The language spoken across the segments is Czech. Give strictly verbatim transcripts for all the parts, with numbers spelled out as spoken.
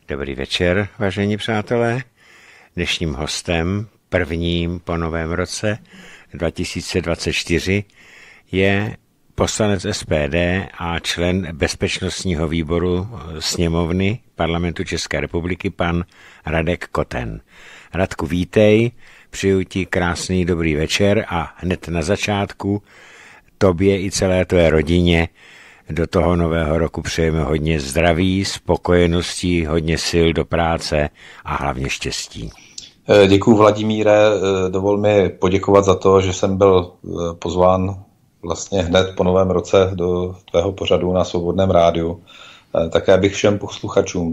Dobrý večer, vážení přátelé. Dnešním hostem, prvním po novém roce dva tisíce dvacet čtyři, je poslanec S P D a člen bezpečnostního výboru sněmovny Parlamentu České republiky, pan Radek Koten. Radku, vítej, přeju ti krásný dobrý večer a hned na začátku tobě i celé tvé rodině do toho nového roku přejeme hodně zdraví, spokojenosti, hodně sil do práce a hlavně štěstí. Děkuju, Vladimíre. Dovol mi poděkovat za to, že jsem byl pozván vlastně hned po novém roce do tvého pořadu na Svobodném rádiu. Také bych všem posluchačům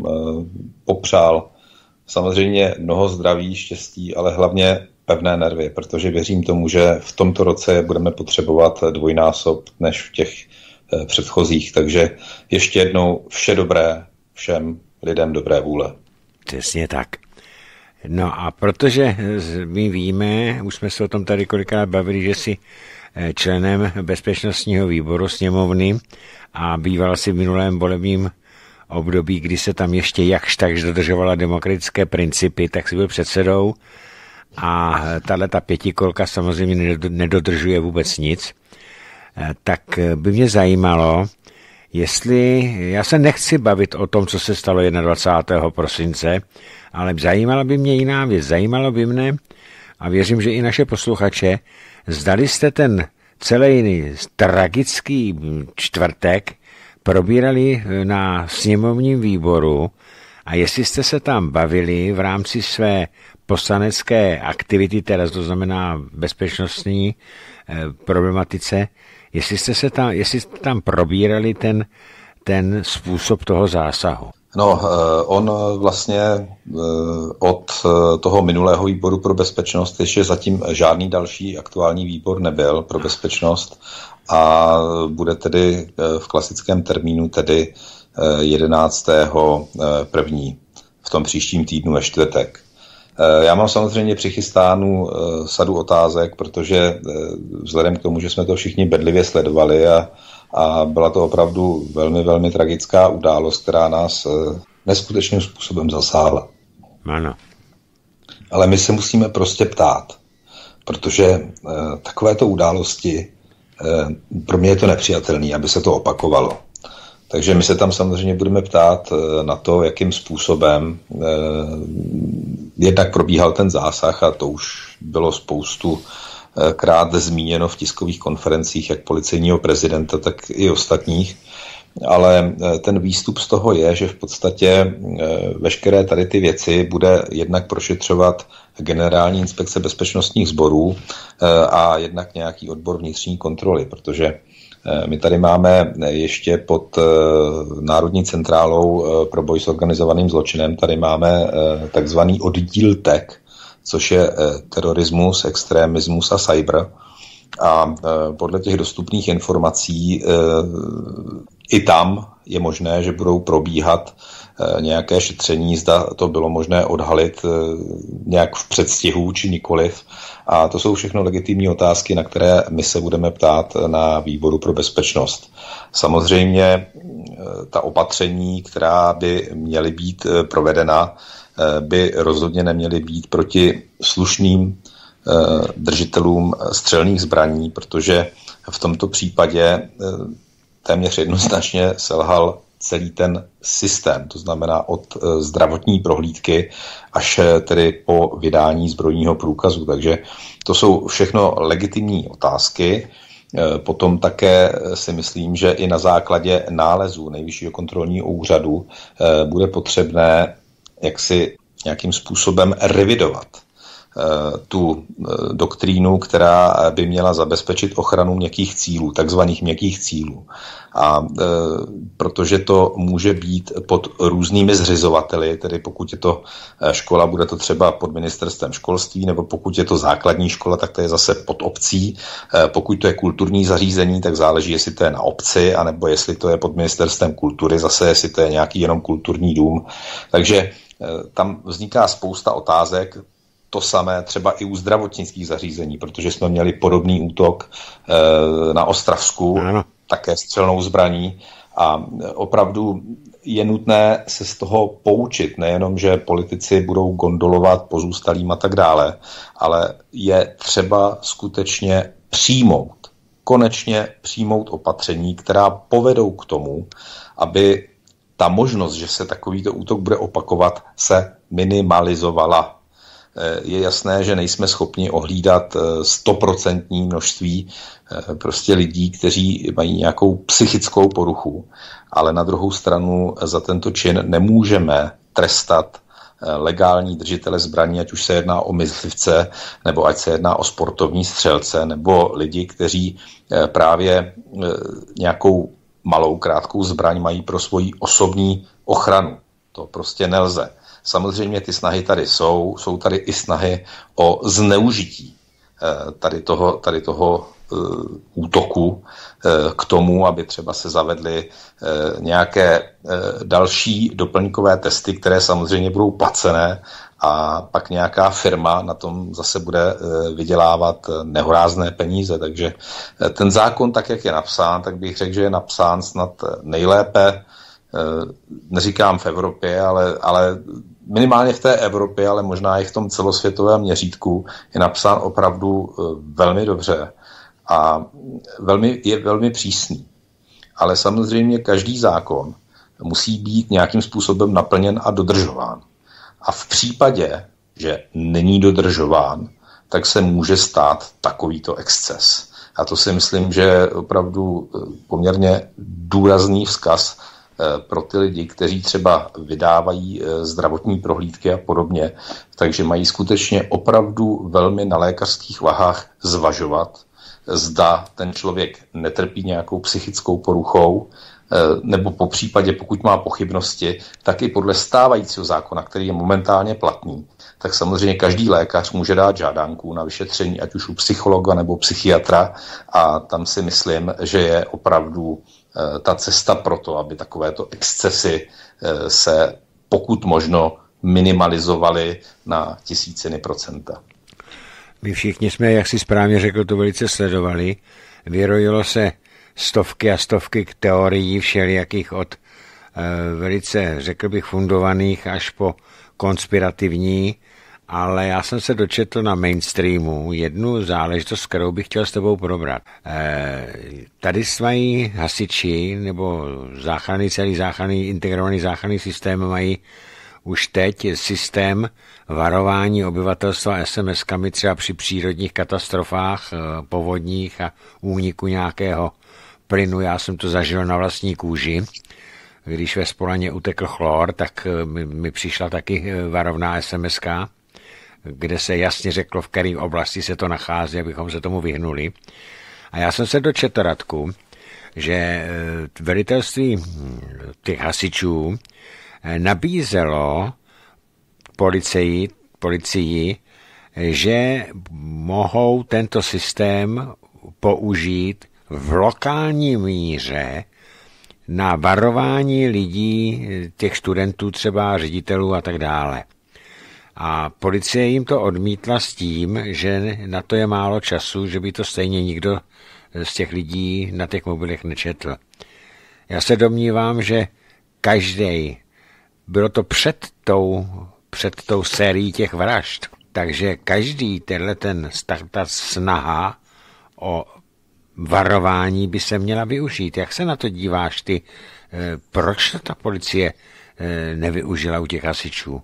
popřál samozřejmě mnoho zdraví, štěstí, ale hlavně pevné nervy, protože věřím tomu, že v tomto roce budeme potřebovat dvojnásob než v těch předchozích. Takže ještě jednou vše dobré všem lidem dobré vůle. Přesně tak. No a protože my víme, už jsme se o tom tady kolikrát bavili, že jsi členem bezpečnostního výboru sněmovny a býval si v minulém volebním období, kdy se tam ještě jakž takž dodržovala demokratické principy, tak si byl předsedou a tahleta pětikolka samozřejmě nedodržuje vůbec nic. Tak by mě zajímalo, jestli, já se nechci bavit o tom, co se stalo dvacátého prvního prosince, ale zajímala by mě jiná věc. Zajímalo by mne, a věřím, že i naše posluchače, zdali jste ten celý tragický čtvrtek probírali na sněmovním výboru a jestli jste se tam bavili v rámci své poslanecké aktivity, teda to znamená bezpečnostní eh, problematice, jestli jste se tam, jestli jste tam probírali ten, ten způsob toho zásahu. No, on vlastně od toho minulého výboru pro bezpečnost ještě zatím žádný další aktuální výbor nebyl pro bezpečnost a bude tedy v klasickém termínu tedy jedenáctého prvního v tom příštím týdnu ve čtvrtek. Já mám samozřejmě přichystánu sadu otázek, protože vzhledem k tomu, že jsme to všichni bedlivě sledovali a, a byla to opravdu velmi, velmi tragická událost, která nás neskutečným způsobem zasáhla. Ano. Ale my se musíme prostě ptát, protože takovéto události, pro mě je to nepřijatelné, aby se to opakovalo. Takže my se tam samozřejmě budeme ptát na to, jakým způsobem eh, jednak probíhal ten zásah, a to už bylo spoustu eh, krát zmíněno v tiskových konferencích jak policejního prezidenta, tak i ostatních. Ale eh, ten výstup z toho je, že v podstatě eh, veškeré tady ty věci bude jednak prošetřovat Generální inspekce bezpečnostních sborů eh, a jednak nějaký odbor vnitřní kontroly, protože my tady máme ještě pod Národní centrálou pro boj s organizovaným zločinem, tady máme takzvaný oddíl T E C, což je terorismus, extremismus a cyber. A podle těch dostupných informací i tam je možné, že budou probíhat nějaké šetření, zda to bylo možné odhalit nějak v předstihu či nikoliv. A to jsou všechno legitimní otázky, na které my se budeme ptát na výboru pro bezpečnost. Samozřejmě ta opatření, která by měly být provedena, by rozhodně neměly být proti slušným držitelům střelných zbraní, protože v tomto případě téměř jednoznačně selhal celý ten systém, to znamená od zdravotní prohlídky až tedy po vydání zbrojního průkazu. Takže to jsou všechno legitimní otázky. Potom také si myslím, že i na základě nálezů Nejvyššího kontrolního úřadu bude potřebné jaksi nějakým způsobem revidovat tu doktrínu, která by měla zabezpečit ochranu měkkých cílů, takzvaných měkkých cílů. A e, protože to může být pod různými zřizovateli, tedy pokud je to škola, bude to třeba pod ministerstvem školství, nebo pokud je to základní škola, tak to je zase pod obcí. E, pokud to je kulturní zařízení, tak záleží, jestli to je na obci, anebo jestli to je pod ministerstvem kultury, zase jestli to je nějaký jenom kulturní dům. Takže e, tam vzniká spousta otázek. To samé třeba i u zdravotnických zařízení, protože jsme měli podobný útok e, na Ostravsku, ano. Také střelnou zbraní. A opravdu je nutné se z toho poučit, nejenom, že politici budou gondolovat pozůstalým a tak dále, ale je třeba skutečně přijmout, konečně přijmout opatření, která povedou k tomu, aby ta možnost, že se takovýto útok bude opakovat, se minimalizovala. Je jasné, že nejsme schopni ohlídat stoprocentní množství prostě lidí, kteří mají nějakou psychickou poruchu, ale na druhou stranu za tento čin nemůžeme trestat legální držitele zbraní, ať už se jedná o myslivce, nebo ať se jedná o sportovní střelce, nebo lidi, kteří právě nějakou malou krátkou zbraň mají pro svoji osobní ochranu. To prostě nelze. Samozřejmě ty snahy tady jsou, jsou tady i snahy o zneužití tady toho, tady toho uh, útoku uh, k tomu, aby třeba se zavedly uh, nějaké uh, další doplňkové testy, které samozřejmě budou placené a pak nějaká firma na tom zase bude uh, vydělávat nehorázné peníze. Takže uh, ten zákon, tak jak je napsán, tak bych řekl, že je napsán snad nejlépe, uh, neříkám v Evropě, ale, ale minimálně v té Evropě, ale možná i v tom celosvětovém měřítku je napsán opravdu velmi dobře a velmi, je velmi přísný. Ale samozřejmě každý zákon musí být nějakým způsobem naplněn a dodržován. A v případě, že není dodržován, tak se může stát takovýto exces. A to si myslím, že je opravdu poměrně důrazný vzkaz pro ty lidi, kteří třeba vydávají zdravotní prohlídky a podobně, takže mají skutečně opravdu velmi na lékařských vahách zvažovat, zda ten člověk netrpí nějakou psychickou poruchou, nebo po případě, pokud má pochybnosti, tak i podle stávajícího zákona, který je momentálně platný, tak samozřejmě každý lékař může dát žádánku na vyšetření, ať už u psychologa nebo psychiatra, a tam si myslím, že je opravdu ta cesta pro to, aby takovéto excesy se pokud možno minimalizovaly na tisíciny procenta. My všichni jsme, jak si správně řekl, to velice sledovali. Vyrojilo se stovky a stovky teorií všelijakých od e, velice, řekl bych, fundovaných až po konspirativní, ale já jsem se dočetl na mainstreamu jednu záležitost, kterou bych chtěl s tebou probrat. E, tady mají hasiči nebo záchranný, celý záchranný, integrovaný záchranný systém mají už teď systém varování obyvatelstva es em eskami třeba při přírodních katastrofách, povodních a úniku nějakého plynu. Já jsem to zažil na vlastní kůži. Když ve Spolaně utekl chlor, tak mi, mi přišla taky varovná es em eska, kde se jasně řeklo, v které oblasti se to nachází, abychom se tomu vyhnuli. A já jsem se dočetl, Radku, že velitelství těch hasičů nabízelo policii, policii, že mohou tento systém použít v lokální míře na varování lidí, těch studentů třeba, ředitelů a tak dále. A policie jim to odmítla s tím, že na to je málo času, že by to stejně nikdo z těch lidí na těch mobilech nečetl. Já se domnívám, že každý, bylo to před tou, před tou sérií těch vražd, takže každý tenhle ten, ta snaha o varování by se měla využít. Jak se na to díváš ty? Proč to ta policie nevyužila u těch hasičů?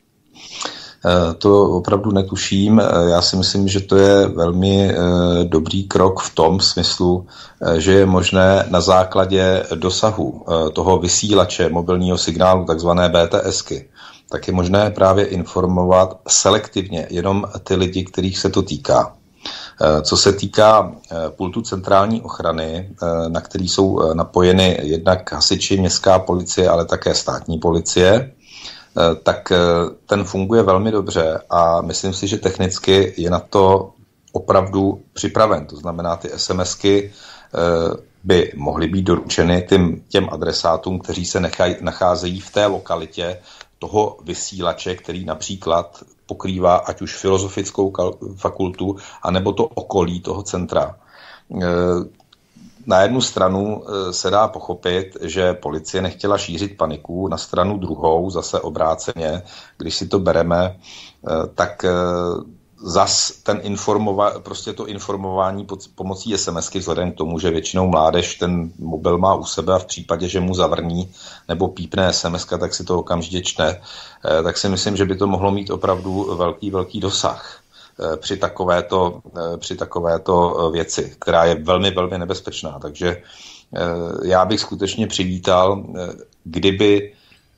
To opravdu netuším. Já si myslím, že to je velmi dobrý krok v tom smyslu, že je možné na základě dosahu toho vysílače mobilního signálu, takzvané bé té esky, tak je možné právě informovat selektivně jenom ty lidi, kterých se to týká. Co se týká pultu centrální ochrany, na který jsou napojeny jednak hasiči, městská policie, ale také státní policie, tak ten funguje velmi dobře a myslím si, že technicky je na to opravdu připraven. To znamená, ty es em esky by mohly být doručeny těm, těm adresátům, kteří se nechaj, nacházejí v té lokalitě toho vysílače, který například pokrývá ať už filozofickou fakultu, anebo to okolí toho centra. na jednu stranu se dá pochopit, že policie nechtěla šířit paniku, na stranu druhou, zase obráceně, když si to bereme, tak zas ten informova, prostě to informování pomocí SMSky vzhledem k tomu, že většinou mládež ten mobil má u sebe a v případě, že mu zavrní nebo pípne SMSka, tak si to okamžitě čte, tak si myslím, že by to mohlo mít opravdu velký, velký dosah při takovéto, při takovéto věci, která je velmi, velmi nebezpečná. Takže já bych skutečně přivítal, kdyby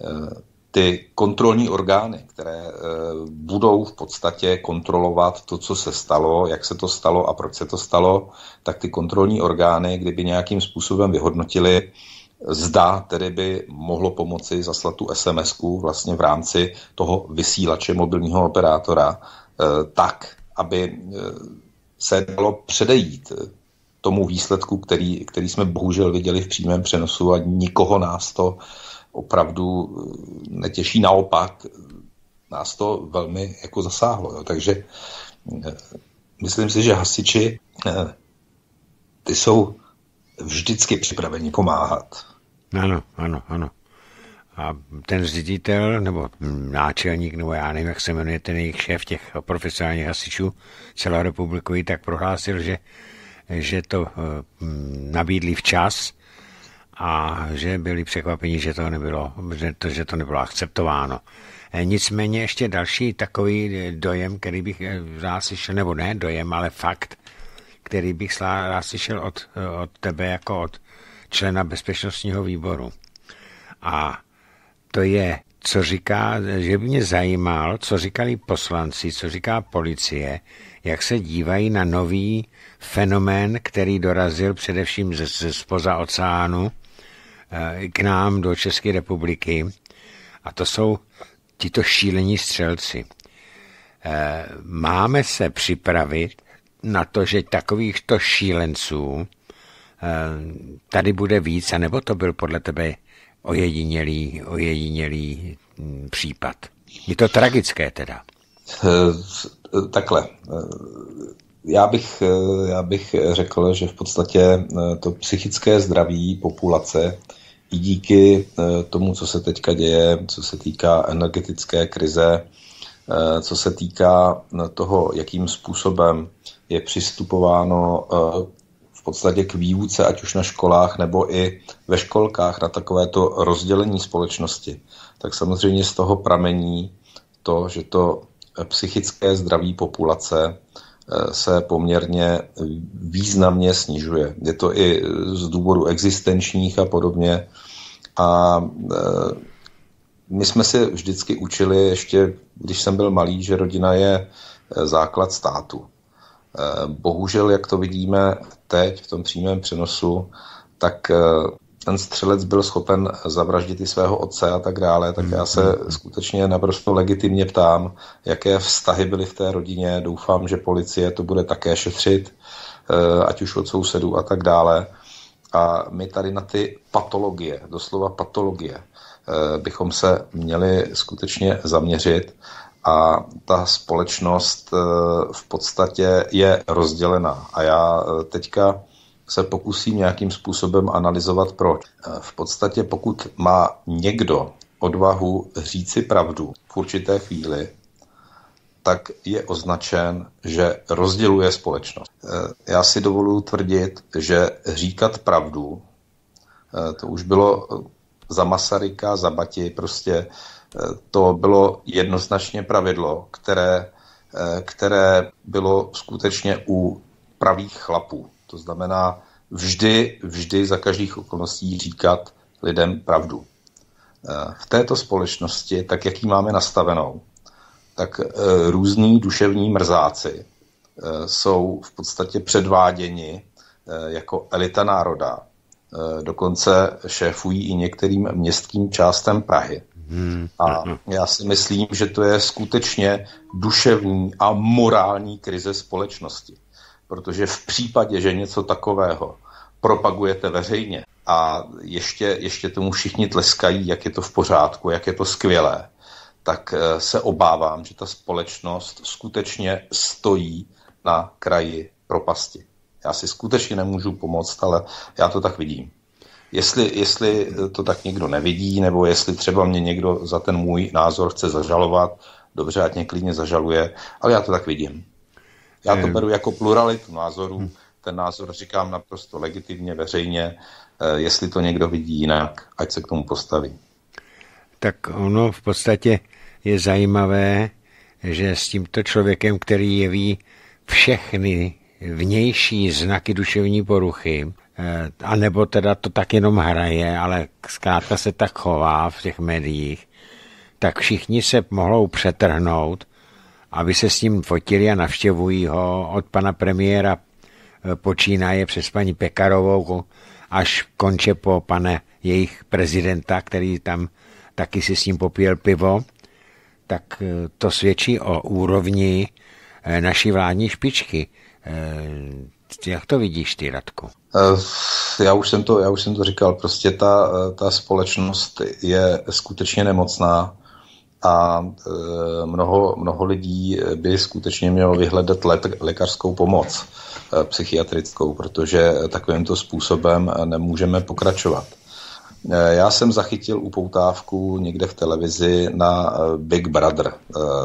ty kontrolní orgány, které budou v podstatě kontrolovat to, co se stalo, jak se to stalo a proč se to stalo, tak ty kontrolní orgány, kdyby nějakým způsobem vyhodnotili, zda tedy by mohlo pomoci zaslat tu SMSku vlastně v rámci toho vysílače mobilního operátora, tak, aby se dalo předejít tomu výsledku, který, který jsme bohužel viděli v přímém přenosu a nikoho nás to opravdu netěší, naopak nás to velmi jako zasáhlo. Jo. Takže myslím si, že hasiči ty jsou vždycky připraveni pomáhat. Ano, ano, ano. A ten ředitel, nebo náčelník, nebo já nevím, jak se jmenuje ten jejich šéf těch profesionálních hasičů celorepublikový, tak prohlásil, že, že to nabídli včas a že byli překvapeni, že to nebylo, že to, že to nebylo akceptováno. Nicméně ještě další takový dojem, který bych rád slyšel, nebo ne dojem, ale fakt, který bych rád slyšel od, od tebe jako od člena bezpečnostního výboru. A to je, co říká, že by mě zajímal, co říkali poslanci, co říká policie, jak se dívají na nový fenomén, který dorazil především ze, ze spoza oceánu k nám do České republiky. A to jsou tito šílení střelci. Máme se připravit na to, že takovýchto šílenců tady bude víc, anebo to byl podle tebe ojedinělý, ojedinělý případ? Je to tragické teda. Takhle. Já bych, já bych řekl, že v podstatě to psychické zdraví populace i díky tomu, co se teďka děje, co se týká energetické krize, co se týká toho, jakým způsobem je přistupováno v podstatě k výuce, ať už na školách nebo i ve školkách, na takovéto rozdělení společnosti, tak samozřejmě z toho pramení to, že to psychické zdraví populace se poměrně významně snižuje. Je to i z důvodu existenčních a podobně. A my jsme si vždycky učili, ještě když jsem byl malý, že rodina je základ státu. Bohužel, jak to vidíme teď v tom přímém přenosu, tak ten střelec byl schopen zavraždit i svého otce a tak dále, tak já se skutečně naprosto legitimně ptám, jaké vztahy byly v té rodině. Doufám, že policie to bude také šetřit, ať už od sousedů a tak dále. A my tady na ty patologie, doslova patologie, bychom se měli skutečně zaměřit. A ta společnost v podstatě je rozdělená. A já teďka se pokusím nějakým způsobem analyzovat proč. V podstatě pokud má někdo odvahu říci pravdu v určité chvíli, tak je označen, že rozděluje společnost. Já si dovoluji tvrdit, že říkat pravdu, to už bylo za Masaryka, za Bati, prostě to bylo jednoznačně pravidlo, které, které bylo skutečně u pravých chlapů. To znamená vždy, vždy za každých okolností říkat lidem pravdu. V této společnosti, tak jak ji máme nastavenou, tak různí duševní mrzáci jsou v podstatě předváděni jako elita národa. Dokonce šéfují i některým městským částem Prahy. A já si myslím, že to je skutečně duševní a morální krize společnosti. Protože v případě, že něco takového propagujete veřejně a ještě, ještě tomu všichni tleskají, jak je to v pořádku, jak je to skvělé, tak se obávám, že ta společnost skutečně stojí na kraji propasti. Já si skutečně nemůžu pomoct, ale já to tak vidím. Jestli, jestli to tak někdo nevidí, nebo jestli třeba mě někdo za ten můj názor chce zažalovat, dobře, ať mě klidně zažaluje, ale já to tak vidím. Já to beru jako pluralitu názorů, ten názor říkám naprosto legitimně, veřejně, jestli to někdo vidí jinak, ať se k tomu postaví. Tak ono v podstatě je zajímavé, že s tímto člověkem, který jeví všechny vnější znaky duševní poruchy, anebo teda to tak jenom hraje, ale zkrátka se tak chová v těch médiích, tak všichni se mohou přetrhnout, aby se s ním fotili a navštěvují ho od pana premiéra počínaje přes paní Pekarovou až konče po pane jejich prezidenta, který tam taky si s ním popíjel pivo, tak to svědčí o úrovni naší vládní špičky. Jak to vidíš ty, Radku? Já už jsem to, já už jsem to říkal, prostě ta, ta společnost je skutečně nemocná a mnoho, mnoho lidí by skutečně mělo vyhledat lékařskou pomoc psychiatrickou, protože takovýmto způsobem nemůžeme pokračovat. Já jsem zachytil upoutávku někde v televizi na Big Brother.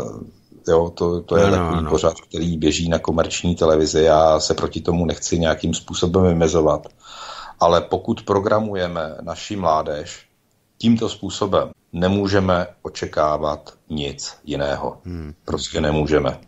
Jo, to, to je no, takový no. pořad, který běží na komerční televizi. Já se proti tomu nechci nějakým způsobem vymezovat. Ale pokud programujeme naši mládež tímto způsobem, nemůžeme očekávat nic jiného. Hmm. Prostě nemůžeme.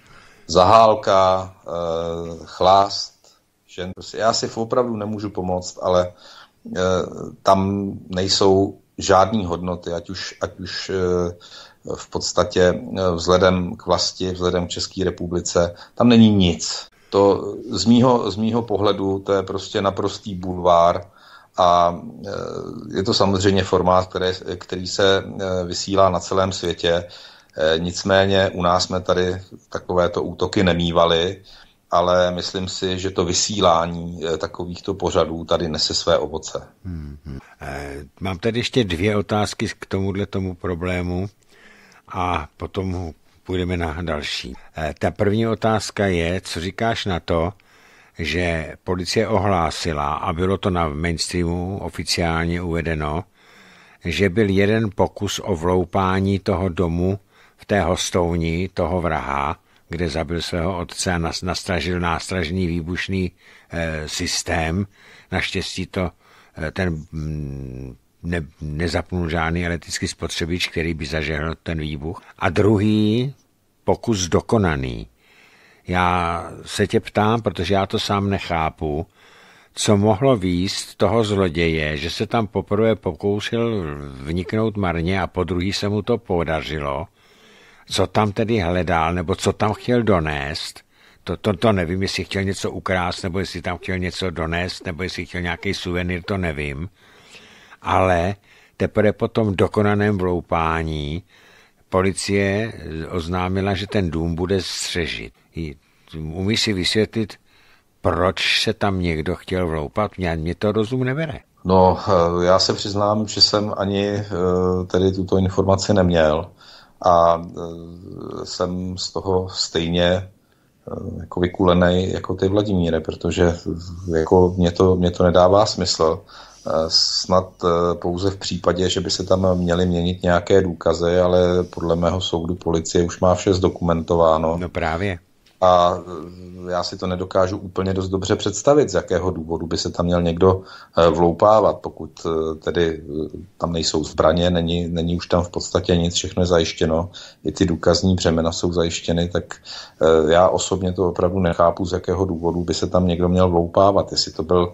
Zahálka, eh, chlást, žen, prostě já si opravdu nemůžu pomoct, ale eh, tam nejsou žádný hodnoty, ať už, ať už eh, v podstatě vzhledem k vlasti, vzhledem k České republice, tam není nic. To z mýho, z mýho pohledu to je prostě naprostý bulvár a je to samozřejmě formát, který, který se vysílá na celém světě. Nicméně u nás jsme tady takovéto útoky nemívali, ale myslím si, že to vysílání takovýchto pořadů tady nese své ovoce. Hmm. Mám tady ještě dvě otázky k tomuhle tomu problému a potom půjdeme na další. Ta první otázka je, co říkáš na to, že policie ohlásila, a bylo to na mainstreamu oficiálně uvedeno, že byl jeden pokus o vloupání toho domu v té hostovni toho vraha, kde zabil svého otce a nastražil nástražný výbušný e, systém. Naštěstí to e, ten ne, nezapnul žádný elektrický spotřebič, který by zažehl ten výbuch. A druhý pokus dokonaný. Já se tě ptám, protože já to sám nechápu, co mohlo výjist toho zloděje, že se tam poprvé pokoušel vniknout marně a po druhý se mu to podařilo. Co tam tedy hledal, nebo co tam chtěl donést, to, to, to nevím, jestli chtěl něco ukrást, nebo jestli tam chtěl něco donést, nebo jestli chtěl nějaký suvenýr, to nevím. Ale teprve po tom dokonaném vloupání policie oznámila, že ten dům bude střežit. Umíš si vysvětlit, proč se tam někdo chtěl vloupat? Mě, mě to rozum nebere. No, já se přiznám, že jsem ani tedy tuto informaci neměl a jsem z toho stejně jako vykulenej jako ty, Vladimíre, protože jako mě to, mě to nedává smysl. Snad pouze v případě, že by se tam měly měnit nějaké důkazy, ale podle mého soudu policie už má vše zdokumentováno. No právě. A já si to nedokážu úplně dost dobře představit, z jakého důvodu by se tam měl někdo vloupávat, pokud tedy tam nejsou zbraně, není, není už tam v podstatě nic, všechno je zajištěno, i ty důkazní břemena jsou zajištěny, tak já osobně to opravdu nechápu, z jakého důvodu by se tam někdo měl vloupávat, jestli to byl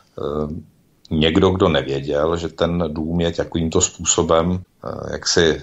někdo, kdo nevěděl, že ten dům je takovýmto způsobem jaksi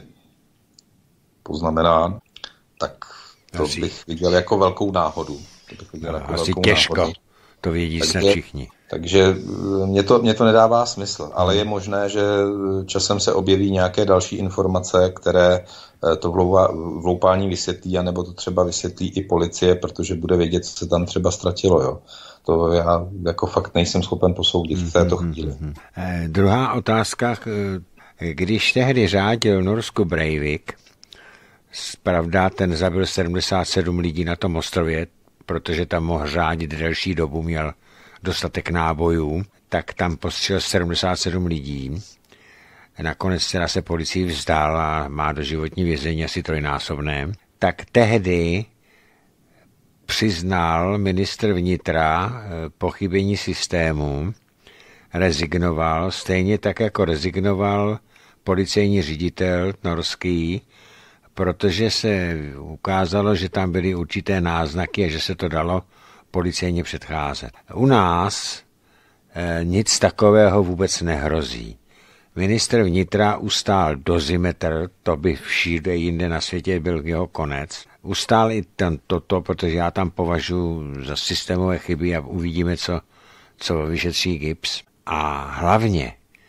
poznamenán, tak to asi bych viděl jako velkou náhodu. To bych viděl no, jako asi velkou těžko, náhodu. To vědí se všichni. Takže mě to, mě to nedává smysl, ale je možné, že časem se objeví nějaké další informace, které to vloupání vysvětlí, anebo to třeba vysvětlí i policie, protože bude vědět, co se tam třeba ztratilo. Jo. To já jako fakt nejsem schopen posoudit v této chvíli. Mm-hmm. Eh, druhá otázka, když tehdy řádil Norsku Breivik, pravda, ten zabil sedmdesát sedm lidí na tom ostrově, protože tam mohl řádit delší dobu, měl dostatek nábojů, tak tam postřelil sedmdesát sedm lidí. Nakonec teda se policii vzdal a má doživotní vězení asi trojnásobné. Tak tehdy přiznal ministr vnitra pochybení systému, rezignoval, stejně tak jako rezignoval policejní ředitel norský, protože se ukázalo, že tam byly určité náznaky a že se to dalo policejně předcházet. U nás e, nic takového vůbec nehrozí. Ministr vnitra ustál dozimetr, to by všude jinde na světě byl jeho konec. Ustál i ten, toto, protože já tam považuji za systémové chyby a uvidíme, co, co vyšetří GIBS. A hlavně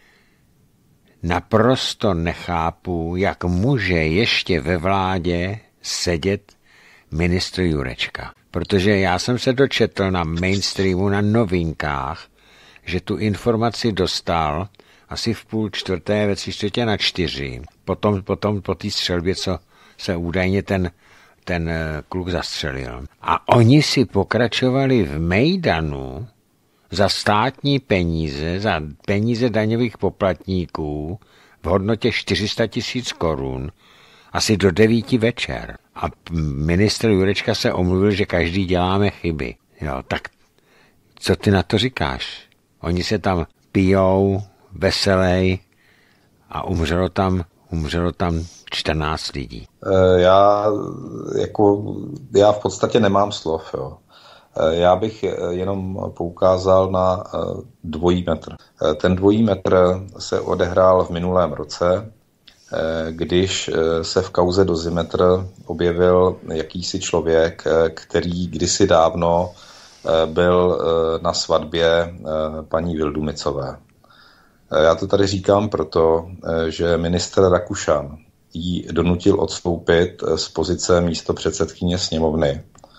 naprosto nechápu, jak může ještě ve vládě sedět ministr Jurečka. Protože já jsem se dočetl na mainstreamu, na novinkách, že tu informaci dostal asi v půl čtvrté, ve tři čtvrtě na čtyři. Potom, potom po té střelbě, co se údajně ten, ten kluk zastřelil. A oni si pokračovali v mejdanu za státní peníze, za peníze daňových poplatníků v hodnotě čtyři sta tisíc korun asi do devíti večer. A ministr Jurečka se omluvil, že každý děláme chyby. Jo, tak co ty na to říkáš? Oni se tam pijou, veselej a umřelo tam, umřelo tam čtrnáct lidí. Já, jako, já v podstatě nemám slov, jo. Já bych jenom poukázal na dvojí metr. Ten dvojí metr se odehrál v minulém roce, když se v kauze Dozimetr objevil jakýsi člověk, který kdysi dávno byl na svatbě paní Vildumicové. Já to tady říkám proto, že ministr Rakušan jí donutil odstoupit z pozice místopředsedkyně sněmovny,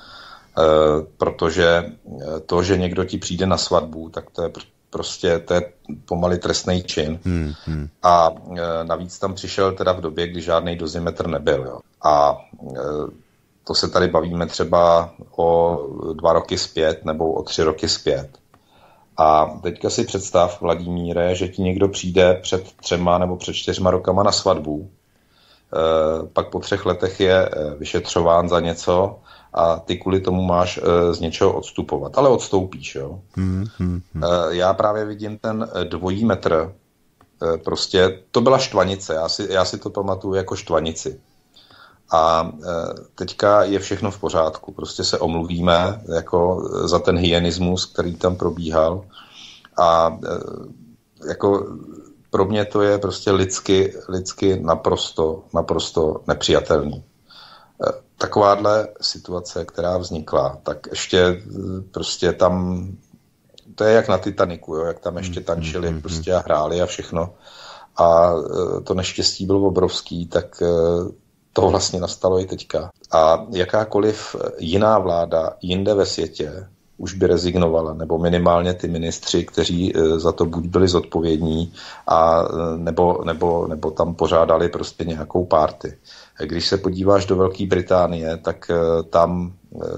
protože to, že někdo ti přijde na svatbu, tak to je prostě to je pomaly trestný čin. Hmm, hmm. A navíc tam přišel teda v době, kdy žádný dozimetr nebyl. Jo. A to se tady bavíme třeba o dva roky zpět nebo o tři roky zpět. A teďka si představ, Vladimíre, že ti někdo přijde před třema nebo před čtyřma rokama na svatbu, pak po třech letech je vyšetřován za něco a ty kvůli tomu máš z něčeho odstupovat. Ale odstoupíš, jo. Hmm, hmm, hmm. Já právě vidím ten dvojí metr, prostě to byla štvanice, já si, já si to pamatuju jako štvanici. A teďka je všechno v pořádku, prostě se omluvíme jako za ten hyenismus, který tam probíhal a jako pro mě to je prostě lidsky, lidsky naprosto, naprosto nepřijatelný. Takováhle situace, která vznikla, tak ještě prostě tam, to je jak na Titaniku, jo, jak tam ještě tančili mm-hmm. prostě a hráli a všechno. A to neštěstí bylo obrovský, tak to vlastně nastalo i teďka. A jakákoliv jiná vláda jinde ve světě už by rezignovala, nebo minimálně ty ministři, kteří za to buď byli zodpovědní, a nebo, nebo, nebo tam pořádali prostě nějakou party. Když se podíváš do Velké Británie, tak tam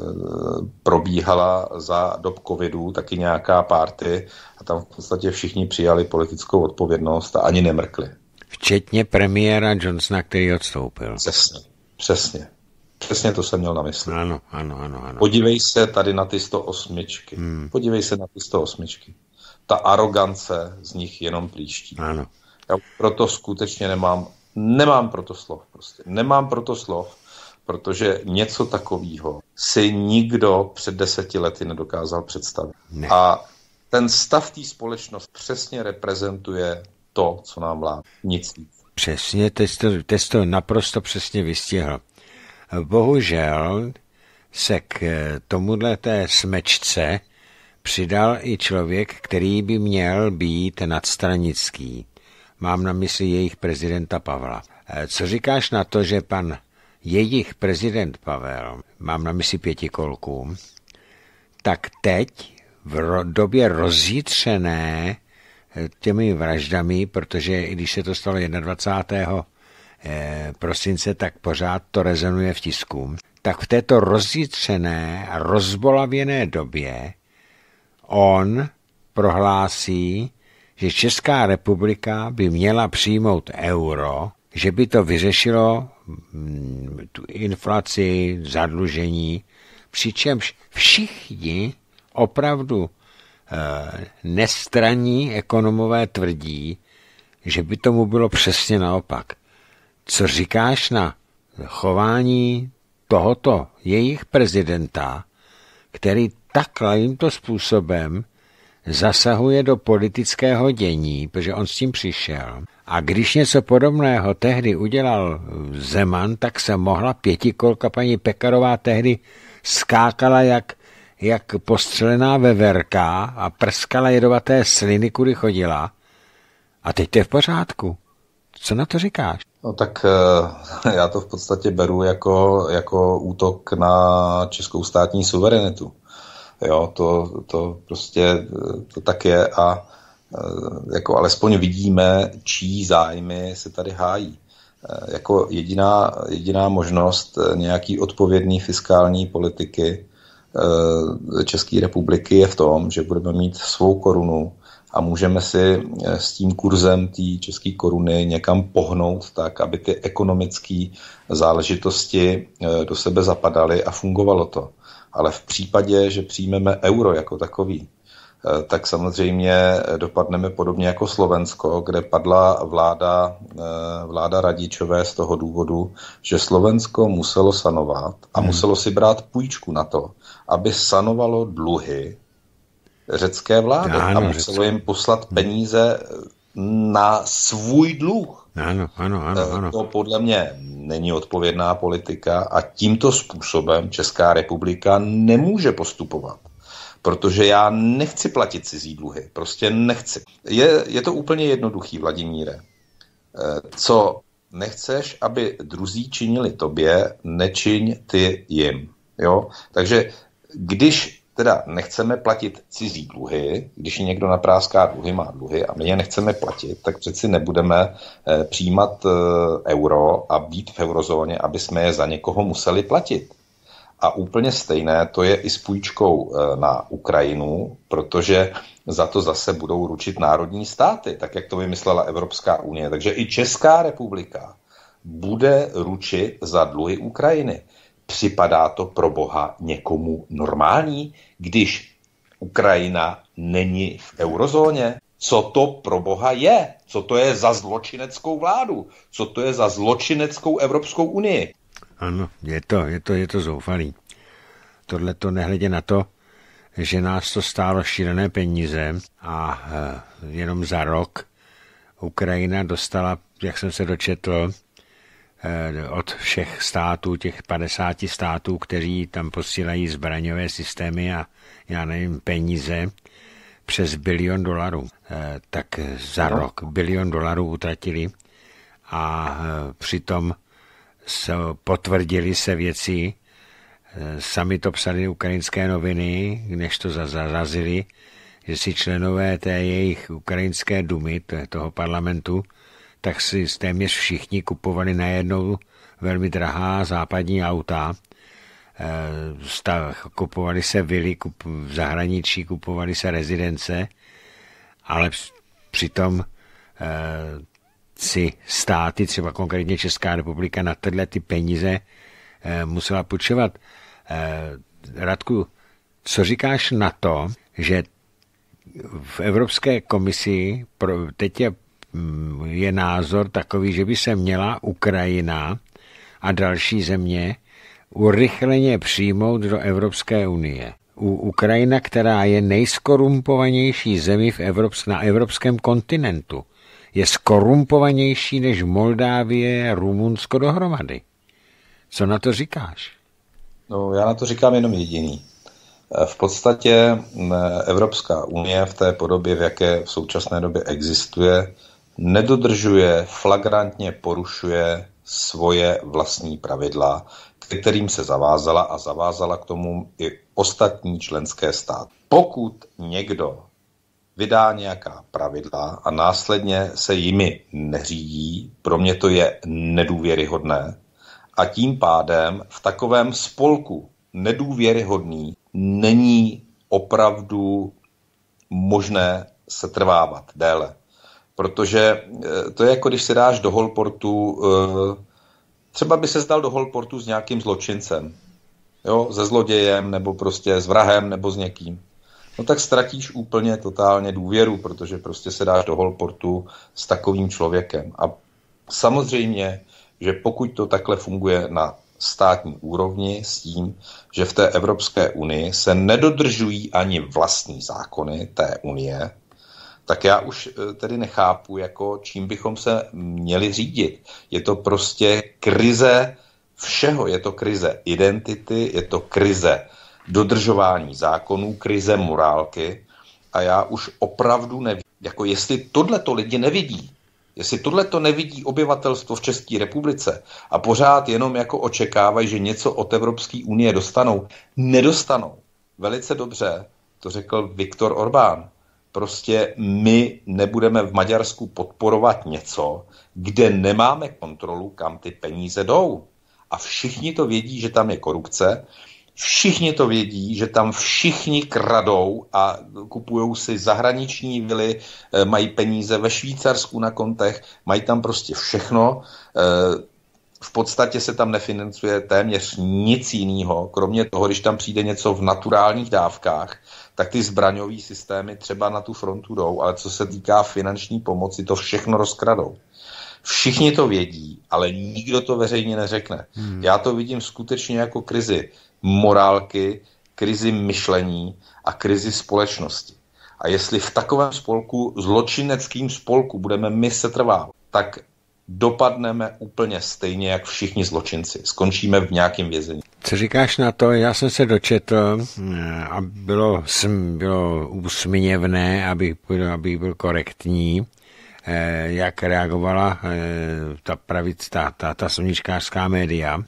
probíhala za dob covidu taky nějaká party a tam v podstatě všichni přijali politickou odpovědnost a ani nemrkli. Včetně premiéra Johnsona, který odstoupil. Přesně, přesně. Přesně to jsem měl na mysli. Ano, ano, ano. ano. Podívej se tady na ty sto osmičky. Hmm. Podívej se na ty sto osmičky. Ta arogance z nich jenom plíští. Ano. Já proto skutečně nemám, nemám proto slov. Prostě. Nemám proto slov, protože něco takového si nikdo před deseti lety nedokázal představit. Ne. A ten stav té společnosti přesně reprezentuje to, co nám vládne. Nic víc. Přesně, teď to, teď to naprosto přesně vystihl. Bohužel se k tomuhle té smečce přidal i člověk, který by měl být nadstranický. Mám na mysli jejich prezidenta Pavla. Co říkáš na to, že pan jejich prezident Pavel, mám na mysli pětikolku, tak teď v době rozjitřené těmi vraždami, protože i když se to stalo dvacátého prvního prosince, tak pořád to rezonuje v tisku, tak v této rozjitřené a rozbolavěné době on prohlásí, že Česká republika by měla přijmout euro, že by to vyřešilo tu inflaci, zadlužení, přičemž všichni opravdu eh, nestranní ekonomové tvrdí, že by tomu bylo přesně naopak. Co říkáš na chování tohoto jejich prezidenta, který takovýmto způsobem zasahuje do politického dění, protože on s tím přišel. A když něco podobného tehdy udělal Zeman, tak se mohla pětikolka, paní Pekarová tehdy skákala jak, jak postřelená veverka a prskala jedovaté sliny, kudy chodila. A teď to je v pořádku. Co na to říkáš? No tak já to v podstatě beru jako, jako útok na českou státní suverenitu. Jo, to, to prostě to tak je a jako alespoň vidíme, čí zájmy se tady hájí. Jako jediná, jediná možnost nějaký odpovědný fiskální politiky České republiky je v tom, že budeme mít svou korunu a můžeme si s tím kurzem té české koruny někam pohnout tak, aby ty ekonomické záležitosti do sebe zapadaly a fungovalo to. Ale v případě, že přijmeme euro jako takový, tak samozřejmě dopadneme podobně jako Slovensko, kde padla vláda, vláda Radičové z toho důvodu, že Slovensko muselo sanovat a hmm. muselo si brát půjčku na to, aby sanovalo dluhy řecké vlády ano, a muselo jim poslat peníze na svůj dluh. Ano, ano, ano, ano. To podle mě není odpovědná politika a tímto způsobem Česká republika nemůže postupovat. Protože já nechci platit cizí dluhy. Prostě nechci. Je, je to úplně jednoduchý, Vladimíre. Co nechceš, aby druzí činili tobě, nečiň ty jim. Jo? Takže když teda nechceme platit cizí dluhy, když někdo napráská dluhy, má dluhy a my je nechceme platit, tak přeci nebudeme eh, přijímat eh, euro a být v eurozóně, aby jsme je za někoho museli platit. A úplně stejné to je i s půjčkou eh, na Ukrajinu, protože za to zase budou ručit národní státy, tak jak to vymyslela Evropská unie. Takže i Česká republika bude ručit za dluhy Ukrajiny. Připadá to pro boha někomu normální, když Ukrajina není v eurozóně? Co to pro boha je? Co to je za zločineckou vládu? Co to je za zločineckou Evropskou unii? Ano, je to, je to, je to zoufalý. Tohle to nehledě na to, že nás to stálo šílené peníze a e, jenom za rok Ukrajina dostala, jak jsem se dočetl, od všech států, těch padesáti států, kteří tam posílají zbraňové systémy a já nevím, peníze, přes bilion dolarů. Tak za rok bilion dolarů utratili a přitom se potvrdili se věci, sami to psali ukrajinské noviny, než to zarazili, že si členové té jejich ukrajinské dumy, toho parlamentu, tak si téměř všichni kupovali najednou velmi drahá západní auta. Kupovali se vily v zahraničí, kupovali se rezidence, ale přitom si státy, třeba konkrétně Česká republika, na tyhle ty peníze musela půjčovat. Radku, co říkáš na to, že v Evropské komisi teď je je názor takový, že by se měla Ukrajina a další země urychleně přijmout do Evropské unie. U Ukrajina, která je nejskorumpovanější zemi v Evropsk- na evropském kontinentu, je skorumpovanější než Moldávie, Rumunsko dohromady. Co na to říkáš? No, já na to říkám jenom jediný. V podstatě Evropská unie v té podobě, v jaké v současné době existuje, nedodržuje, flagrantně porušuje svoje vlastní pravidla, kterým se zavázala a zavázala k tomu i ostatní členské státy. Pokud někdo vydá nějaká pravidla a následně se jimi neřídí, pro mě to je nedůvěryhodné A tím pádem v takovém spolku nedůvěryhodný není opravdu možné se trvávat déle. Protože to je jako když si dáš do holportu, třeba by se zdal do holportu s nějakým zločincem, jo, se zlodějem, nebo prostě s vrahem, nebo s někým. No tak ztratíš úplně totálně důvěru, protože prostě se dáš do holportu s takovým člověkem. A samozřejmě, že pokud to takhle funguje na státní úrovni s tím, že v té Evropské unii se nedodržují ani vlastní zákony té unie, tak já už tedy nechápu, jako čím bychom se měli řídit. Je to prostě krize všeho. Je to krize identity, je to krize dodržování zákonů, krize morálky a já už opravdu nevím, jako jestli tohleto lidi nevidí, jestli tohleto nevidí obyvatelstvo v České republice a pořád jenom jako očekávají, že něco od Evropské unie dostanou, nedostanou. Velice dobře, to řekl Viktor Orbán. Prostě my nebudeme v Maďarsku podporovat něco, kde nemáme kontrolu, kam ty peníze jdou. A všichni to vědí, že tam je korupce, všichni to vědí, že tam všichni kradou a kupujou si zahraniční vily, mají peníze ve Švýcarsku na kontech, mají tam prostě všechno. V podstatě se tam nefinancuje téměř nic jiného, kromě toho, když tam přijde něco v naturálních dávkách, tak ty zbraňové systémy třeba na tu frontu jdou, ale co se týká finanční pomoci, to všechno rozkradou. Všichni to vědí, ale nikdo to veřejně neřekne. Hmm. Já to vidím skutečně jako krizi morálky, krizi myšlení a krizi společnosti. A jestli v takovém spolku, zločineckým spolku, budeme my setrvávat, tak dopadneme úplně stejně, jak všichni zločinci. Skončíme v nějakém vězení. Co říkáš na to? Já jsem se dočetl a bylo, bylo úsměvné, abych byl, abych byl korektní, jak reagovala ta pravic, ta, ta, ta sluníčkářská média,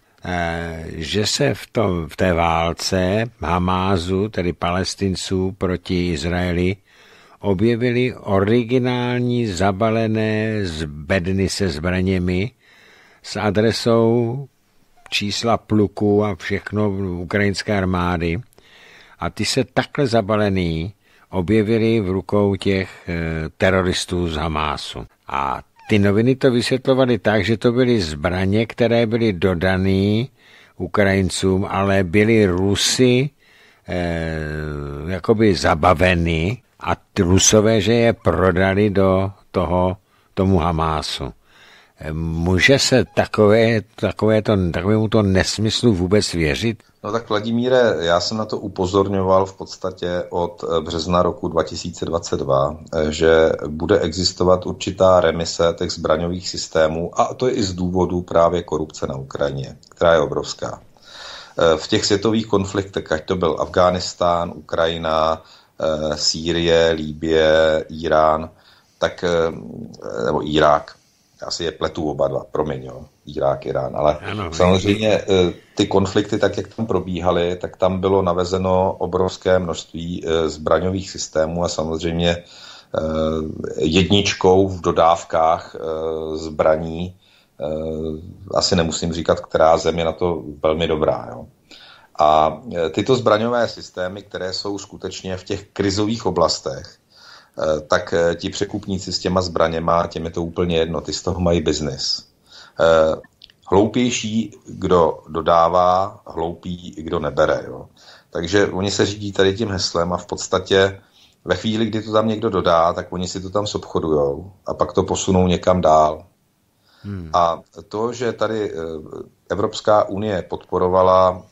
že se v, tom, v té válce Hamásu, tedy Palestinců proti Izraeli, objevily originální zabalené bedny se zbraněmi s adresou čísla pluku a všechno ukrajinské armády. A ty se takhle zabalený objevily v rukou těch e, teroristů z Hamásu. A ty noviny to vysvětlovaly tak, že to byly zbraně, které byly dodané Ukrajincům, ale byly Rusy e, jakoby zabaveny a ty Rusové, že je prodali do toho, tomu Hamásu. Může se takové, takové to, takovému to nesmyslu vůbec věřit? No tak Vladimíre, já jsem na to upozorňoval v podstatě od března roku dva tisíce dvacet dva, že bude existovat určitá remise těch zbraňových systémů a to je i z důvodu právě korupce na Ukrajině, která je obrovská. V těch světových konfliktech, ať to byl Afghánistán, Ukrajina, Sýrie, Libye, Irán, tak, nebo Irák, já si je pletu oba dva, promiň, jo, Irák, Irán, ale ano, samozřejmě ty konflikty, tak jak tam probíhaly, tak tam bylo navezeno obrovské množství zbraňových systémů a samozřejmě jedničkou v dodávkách zbraní, asi nemusím říkat, která země na to velmi dobrá, jo. A tyto zbraňové systémy, které jsou skutečně v těch krizových oblastech, tak ti překupníci s těma zbraněma, těm je to úplně jedno, ty z toho mají biznis. Hloupější, kdo dodává, hloupý, kdo nebere. Jo. Takže oni se řídí tady tím heslem a v podstatě ve chvíli, kdy to tam někdo dodá, tak oni si to tam zobchodujou a pak to posunou někam dál. Hmm. A to, že tady Evropská unie podporovala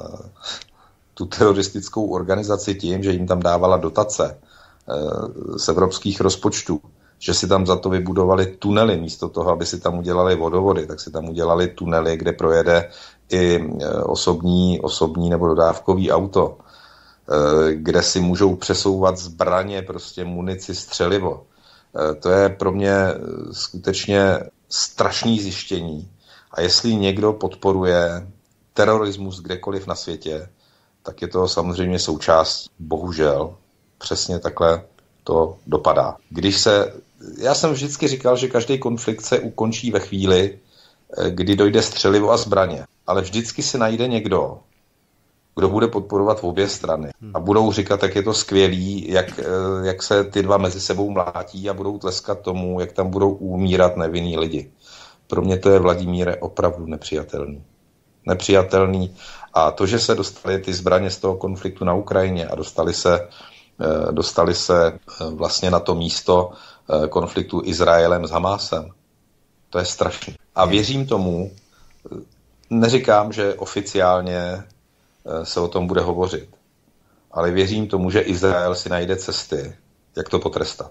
tu teroristickou organizaci tím, že jim tam dávala dotace z evropských rozpočtů, že si tam za to vybudovali tunely, místo toho, aby si tam udělali vodovody, tak si tam udělali tunely, kde projede i osobní, osobní nebo dodávkový auto, kde si můžou přesouvat zbraně, prostě munici, střelivo. To je pro mě skutečně strašný zjištění. A jestli někdo podporuje terorismus kdekoliv na světě, tak je to samozřejmě součást, bohužel, přesně takhle to dopadá. Když se, já jsem vždycky říkal, že každý konflikt se ukončí ve chvíli, kdy dojde střelivo a zbraně. Ale vždycky se najde někdo, kdo bude podporovat v obě strany. A budou říkat, jak je to skvělý, jak, jak se ty dva mezi sebou mlátí a budou tleskat tomu, jak tam budou umírat nevinný lidi. Pro mě to je, Vladimíre, opravdu nepřijatelný. Nepřijatelný. A to, že se dostaly ty zbraně z toho konfliktu na Ukrajině a dostali se, dostali se vlastně na to místo konfliktu Izraelem s Hamásem, to je strašné. A věřím tomu, neříkám, že oficiálně se o tom bude hovořit, ale věřím tomu, že Izrael si najde cesty, jak to potrestat.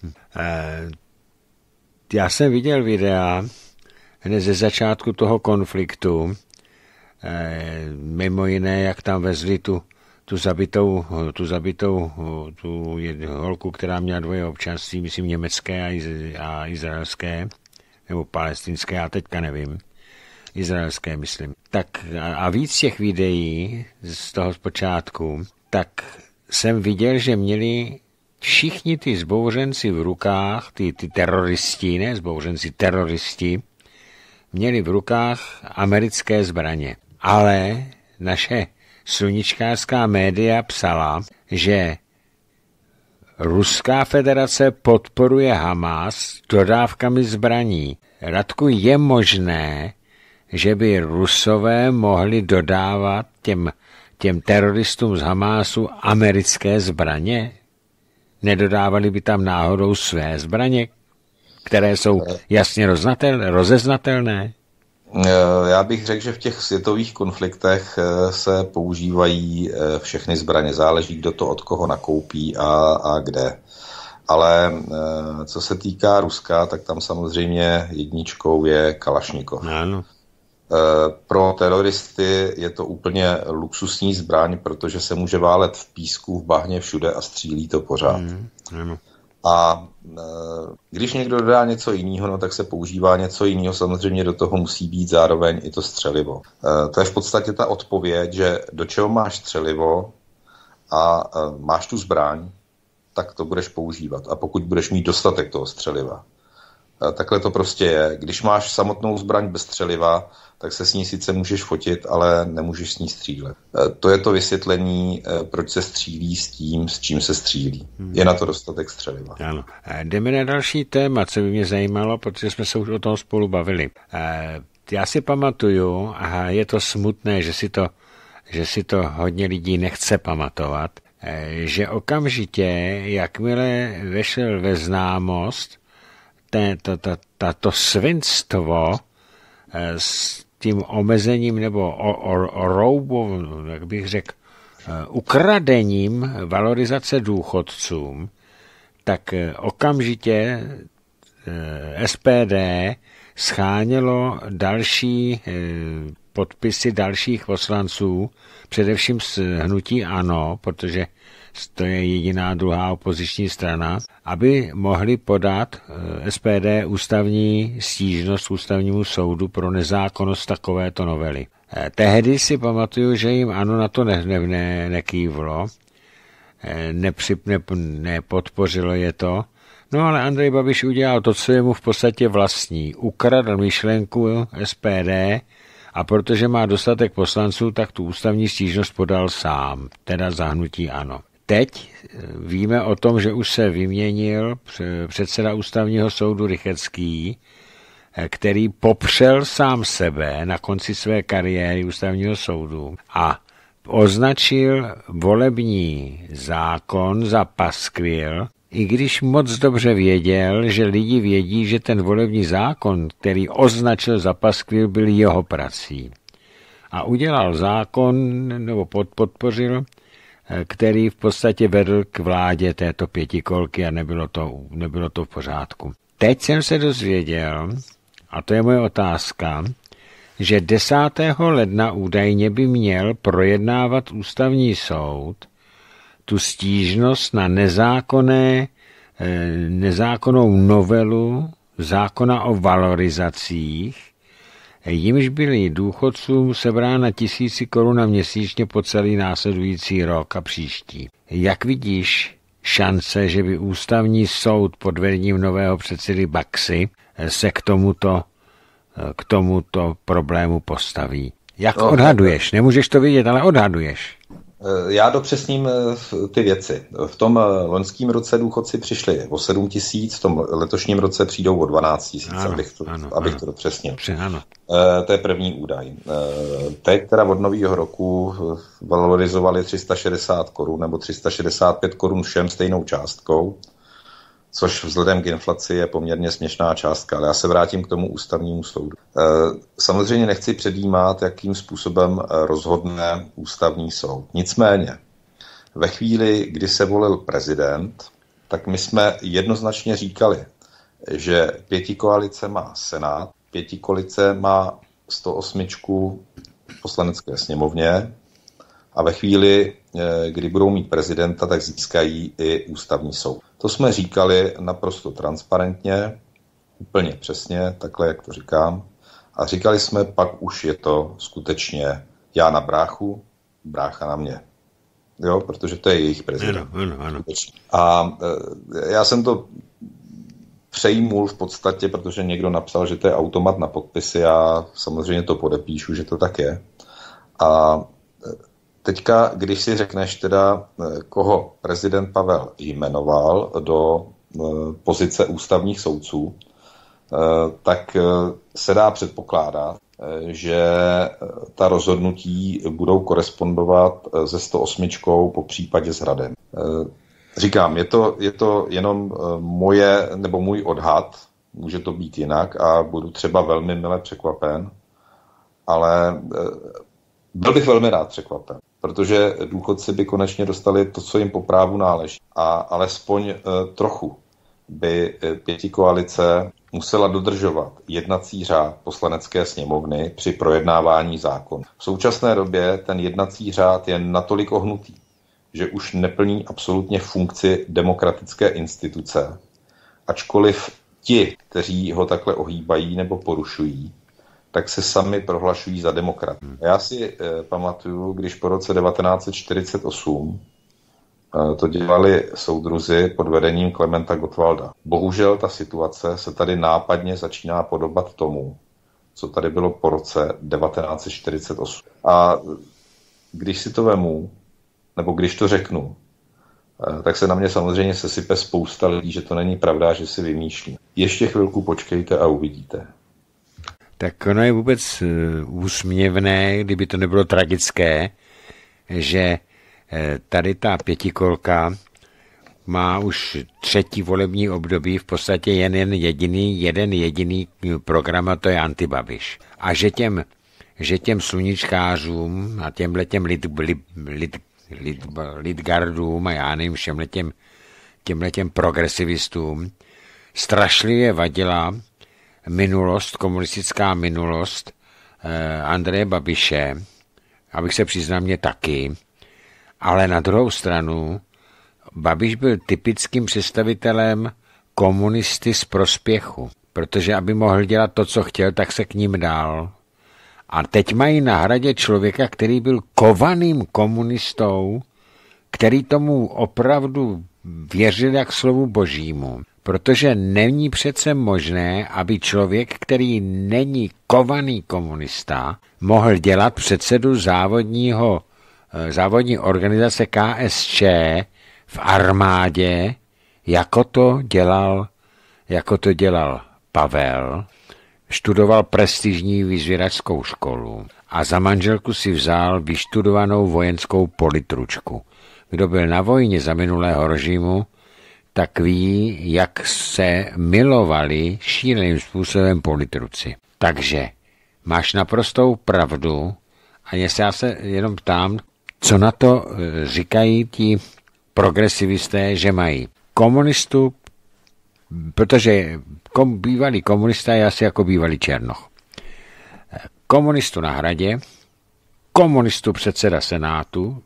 Já jsem viděl videa hned ze začátku toho konfliktu, mimo jiné, jak tam vezli tu, tu zabitou, tu zabitou tu holku, která měla dvoje občanství, myslím německé a, iz, a izraelské, nebo palestinské, já teďka nevím. Izraelské, myslím. Tak a víc těch videí z toho zpočátku, tak jsem viděl, že měli všichni ty zbouřenci v rukách, ty, ty teroristi, ne zbouřenci, teroristi, měli v rukách americké zbraně. Ale naše sluníčkářská média psala, že Ruská federace podporuje Hamas dodávkami zbraní. Radku, je možné, že by Rusové mohli dodávat těm, těm teroristům z Hamásu americké zbraně? Nedodávali by tam náhodou své zbraně, které jsou jasně roznatel, rozeznatelné? Já bych řekl, že v těch světových konfliktech se používají všechny zbraně. Záleží, kdo to od koho nakoupí a, a kde. Ale co se týká Ruska, tak tam samozřejmě jedničkou je Kalašnikov. Ano. Pro teroristy je to úplně luxusní zbraň, protože se může válet v písku, v bahně, všude a střílí to pořád. Mm, ano. A když někdo dodá něco jiného, no, tak se používá něco jiného. Samozřejmě do toho musí být zároveň i to střelivo. To je v podstatě ta odpověď, že do čeho máš střelivo a máš tu zbraň, tak to budeš používat. A pokud budeš mít dostatek toho střeliva. Takhle to prostě je. Když máš samotnou zbraň bez střeliva, tak se s ní sice můžeš fotit, ale nemůžeš s ní střílet. To je to vysvětlení, proč se střílí s tím, s čím se střílí. Je na to dostatek střeliva. Ano. Jdeme na další téma, co by mě zajímalo, protože jsme se už o tom spolu bavili. Já si pamatuju, a je to smutné, že si to, že si to hodně lidí nechce pamatovat, že okamžitě, jakmile vešel ve známost tato svinstvo s tím omezením nebo o, o, o roubou, jak bych řekl, ukradením valorizace důchodcům, tak okamžitě S P D schánělo další podpisy dalších poslanců, především z hnutí ANO, protože to je jediná druhá opoziční strana, aby mohli podat S P D ústavní stížnost ústavnímu soudu pro nezákonnost takovéto novely. Tehdy si pamatuju, že jim ANO na to ne, ne, ne, nekývlo, nepřip, ne, nepodpořilo je to, no ale Andrej Babiš udělal to, co je mu v podstatě vlastní. Ukradl myšlenku S P D a protože má dostatek poslanců, tak tu ústavní stížnost podal sám, teda za hnutí ANO. Teď víme o tom, že už se vyměnil předseda ústavního soudu Rychetský, který popřel sám sebe na konci své kariéry ústavního soudu a označil volební zákon za paskvil, i když moc dobře věděl, že lidi vědí, že ten volební zákon, který označil za paskvil, byl jeho prací. A udělal zákon, nebo podpořil, který v podstatě vedl k vládě této pětikolky a nebylo to, nebylo to v pořádku. Teď jsem se dozvěděl, a to je moje otázka, že desátého ledna údajně by měl projednávat ústavní soud tu stížnost na nezákonné, nezákonnou novelu zákona o valorizacích, jimž byly důchodcům sebrána tisíci korun měsíčně po celý následující rok a příští. Jak vidíš šance, že by ústavní soud pod vedením nového předsedy Baxy se k tomuto k tomuto problému postaví? Jak no, odhaduješ? Nemůžeš to vidět, ale odhaduješ. Já dopřesním ty věci. V tom loňském roce důchodci přišli o sedm tisíc, v tom letošním roce přijdou o dvanáct tisíc, abych to, ano, abych ano. to dopřesnil. Ano. To je první údaj. Teď teda od nového roku valorizovali tři sta šedesát korun nebo tři sta šedesát pět korun všem stejnou částkou, což vzhledem k inflaci je poměrně směšná částka, ale já se vrátím k tomu ústavnímu soudu. Samozřejmě nechci předjímat, jakým způsobem rozhodne ústavní soud. Nicméně, ve chvíli, kdy se volil prezident, tak my jsme jednoznačně říkali, že pětikoalice má Senát, pětikoalice má sto osm v poslanecké sněmovně a ve chvíli, kdy budou mít prezidenta, tak získají i ústavní soud. To jsme říkali naprosto transparentně, úplně přesně, takhle, jak to říkám. A říkali jsme, pak už je to skutečně já na bráchu, brácha na mě. Jo, protože to je jejich prezident. Ano, ano, ano. A e, já jsem to přejmul v podstatě, protože někdo napsal, že to je automat na podpisy. Já samozřejmě to podepíšu, že to tak je. A teďka, když si řekneš teda, koho prezident Pavel jmenoval do pozice ústavních soudců, tak se dá předpokládat, že ta rozhodnutí budou korespondovat se sto osm po případě s Hradem. Říkám, je to, je to jenom moje nebo můj odhad, může to být jinak a budu třeba velmi mile překvapen, ale byl bych velmi rád překvapen, protože důchodci by konečně dostali to, co jim po právu náleží. A alespoň e, trochu by pětikoalice musela dodržovat jednací řád poslanecké sněmovny při projednávání zákonu. V současné době ten jednací řád je natolik ohnutý, že už neplní absolutně funkci demokratické instituce, ačkoliv ti, kteří ho takhle ohýbají nebo porušují, tak se sami prohlašují za demokraty. Já si eh, pamatuju, když po roce devatenáct set čtyřicet osm eh, to dělali soudruzi pod vedením Klementa Gottwalda. Bohužel ta situace se tady nápadně začíná podobat tomu, co tady bylo po roce devatenáct set čtyřicet osm. A když si to vemu, nebo když to řeknu, eh, tak se na mě samozřejmě sesype spousta lidí, že to není pravda, že si vymýšlí. Ještě chvilku počkejte a uvidíte. Tak ono je vůbec úsměvné, kdyby to nebylo tragické, že tady ta pětikolka má už třetí volební období, v podstatě jen, jen jediný, jeden jediný program, a to je Antibabiš. A že těm, že těm sluníčkářům a těmhletěm lid, lid, lid, lid, lidgardům a já nevím, všemhletěm těmhletěm progresivistům strašlivě vadila minulost, komunistická minulost eh, Andreje Babiše, abych se přiznal, mě taky, ale na druhou stranu Babiš byl typickým představitelem komunisty z prospěchu, protože aby mohl dělat to, co chtěl, tak se k ním dal. A teď mají na Hradě člověka, který byl kovaným komunistou, který tomu opravdu věřil jak slovu božímu. Protože není přece možné, aby člověk, který není kovaný komunista, mohl dělat předsedu závodního, závodní organizace K S Č v armádě, jako to dělal, jako to dělal Pavel. Študoval prestižní vyzvěračskou školu a za manželku si vzal vyštudovanou vojenskou politručku. Kdo byl na vojně za minulého režimu, tak ví, jak se milovali šíleným způsobem politruci. Takže máš naprostou pravdu a já se jenom ptám, co na to říkají ti progresivisté, že mají komunistu, protože kom, bývalý komunista je asi jako bývalý Černoch. Komunistu na Hradě, komunistu předseda Senátu,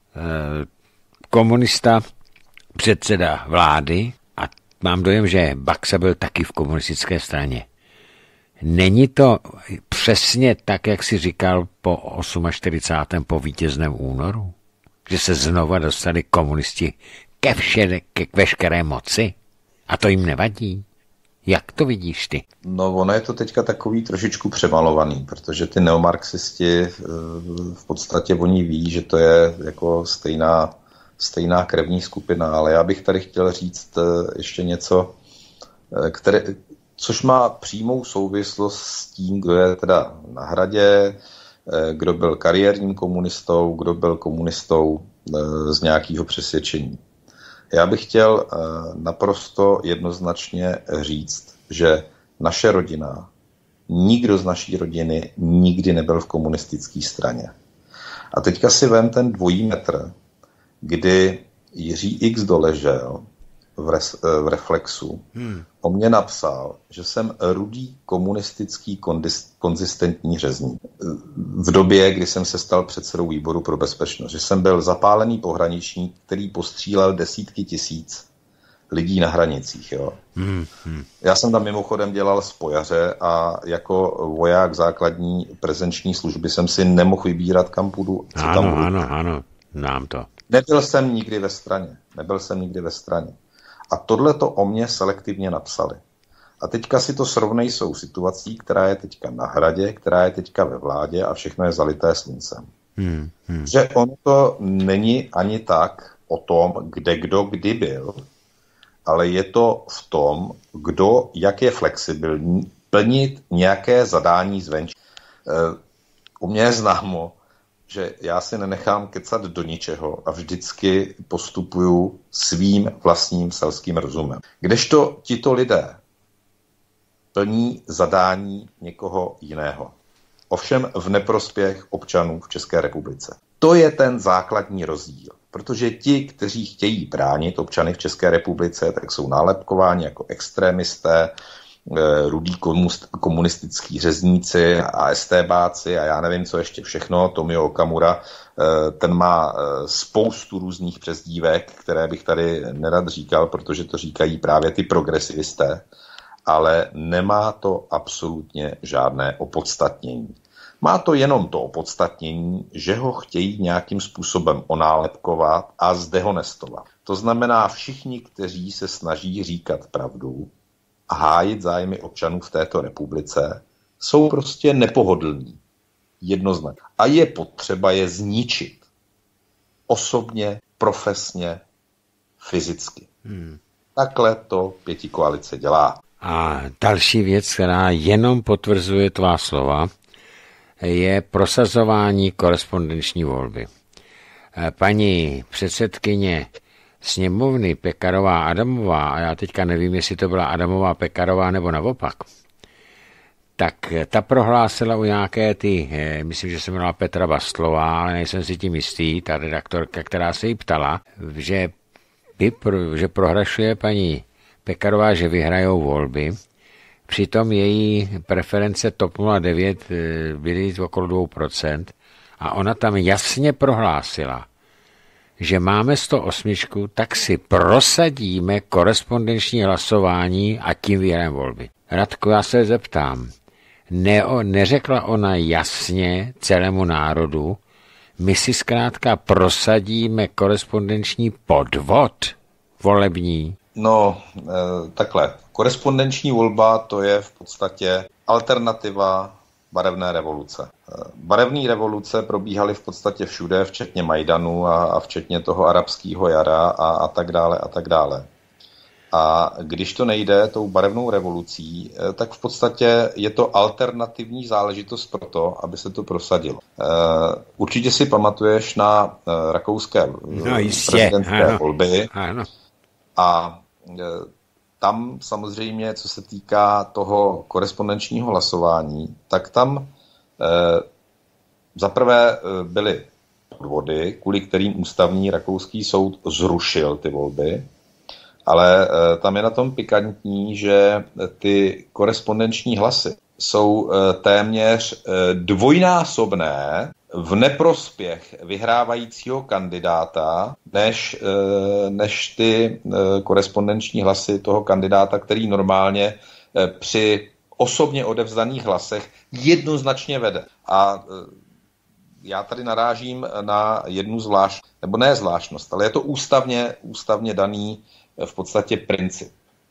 komunista předseda vlády a mám dojem, že Baxa byl taky v komunistické straně. Není to přesně tak, jak si říkal po čtyřicátém osmém po vítězném únoru? Že se znova dostali komunisti ke, vše, ke veškeré moci? A to jim nevadí? Jak to vidíš ty? No, ono je to teďka takový trošičku přemalovaný, protože ty neomarxisti v podstatě oni ví, že to je jako stejná, stejná krevní skupina, ale já bych tady chtěl říct ještě něco, které, což má přímou souvislost s tím, kdo je teda na Hradě, kdo byl kariérním komunistou, kdo byl komunistou z nějakého přesvědčení. Já bych chtěl naprosto jednoznačně říct, že naše rodina, nikdo z naší rodiny nikdy nebyl v komunistické straně. A teďka si vem ten dvojí metr, kdy Jiří X doležel v, res, v Reflexu, hmm. o mě napsal, že jsem rudý komunistický kondis, konzistentní řezník. V době, kdy jsem se stal předsedou výboru pro bezpečnost, že jsem byl zapálený pohraničník, který postřílel desítky tisíc lidí na hranicích. Jo. Hmm. Hmm. Já jsem tam mimochodem dělal spojaře a jako voják základní prezenční služby jsem si nemohl vybírat, kam půjdu. Co ano, tam budu. ano, ano, nám to. Nebyl jsem nikdy ve straně. Nebyl jsem nikdy ve straně. A tohle to o mě selektivně napsali. A teďka si to srovnej s situací, která je teďka na Hradě, která je teďka ve vládě a všechno je zalité sluncem. Hmm, hmm. Že ono to není ani tak o tom, kde kdo kdy byl, ale je to v tom, kdo jak je flexibilní plnit nějaké zadání zvenčí. U mě je známo, že já si nenechám kecat do ničeho a vždycky postupuju svým vlastním selským rozumem. Kdežto tito lidé plní zadání někoho jiného. Ovšem v neprospěch občanů v České republice. To je ten základní rozdíl. Protože ti, kteří chtějí bránit občany v České republice, tak jsou nálepkováni jako extrémisté, rudí komunistický řezníci a estébáci a já nevím, co ještě všechno. Tomio Okamura, ten má spoustu různých přezdívek, které bych tady nerad říkal, protože to říkají právě ty progresivisté, ale nemá to absolutně žádné opodstatnění. Má to jenom to opodstatnění, že ho chtějí nějakým způsobem onálepkovat a zdehonestovat. To znamená, všichni, kteří se snaží říkat pravdu a hájit zájmy občanů v této republice, jsou prostě nepohodlní. Jednoznačně. A je potřeba je zničit. Osobně, profesně, fyzicky. Hmm. Takhle to pětikoalice dělá. A další věc, která jenom potvrzuje tvá slova, je prosazování korespondenční volby. Paní předsedkyně sněmovny Pekarová Adamová, a já teďka nevím, jestli to byla Adamová Pekarová nebo naopak, tak ta prohlásila u nějaké ty, myslím, že se jmenovala Petra Bastlová, ale nejsem si tím jistý, ta redaktorka, která se jí ptala, že, by, že prohrašuje paní Pekarová, že vyhrajou volby. Přitom její preference TOP nula devět byly okolo dvě procenta a ona tam jasně prohlásila, že máme sto osm, tak si prosadíme korespondenční hlasování a tím vyhrajeme volby. Radko, já se zeptám, ne, neřekla ona jasně celému národu, my si zkrátka prosadíme korespondenční podvod volební? No, e, takhle. Korespondenční volba to je v podstatě alternativa barevné revoluce. Barevné revoluce probíhaly v podstatě všude, včetně Majdanu a, a včetně toho arabského jara a, a tak dále a tak dále. A když to nejde tou barevnou revolucí, tak v podstatě je to alternativní záležitost pro to, aby se to prosadilo. Určitě si pamatuješ na rakouské no, prezidentské ano. volby. Ano. A tam samozřejmě, co se týká toho korespondenčního hlasování, tak tam eh, zaprvé eh, byly podvody, kvůli kterým ústavní rakouský soud zrušil ty volby, ale eh, tam je na tom pikantní, že ty korespondenční hlasy jsou eh, téměř eh, dvojnásobné v neprospěch vyhrávajícího kandidáta, než, než ty korespondenční hlasy toho kandidáta, který normálně při osobně odevzdaných hlasech jednoznačně vede. A já tady narážím na jednu zvláštnost, nebo ne zvláštnost, ale je to ústavně, ústavně daný v podstatě princip.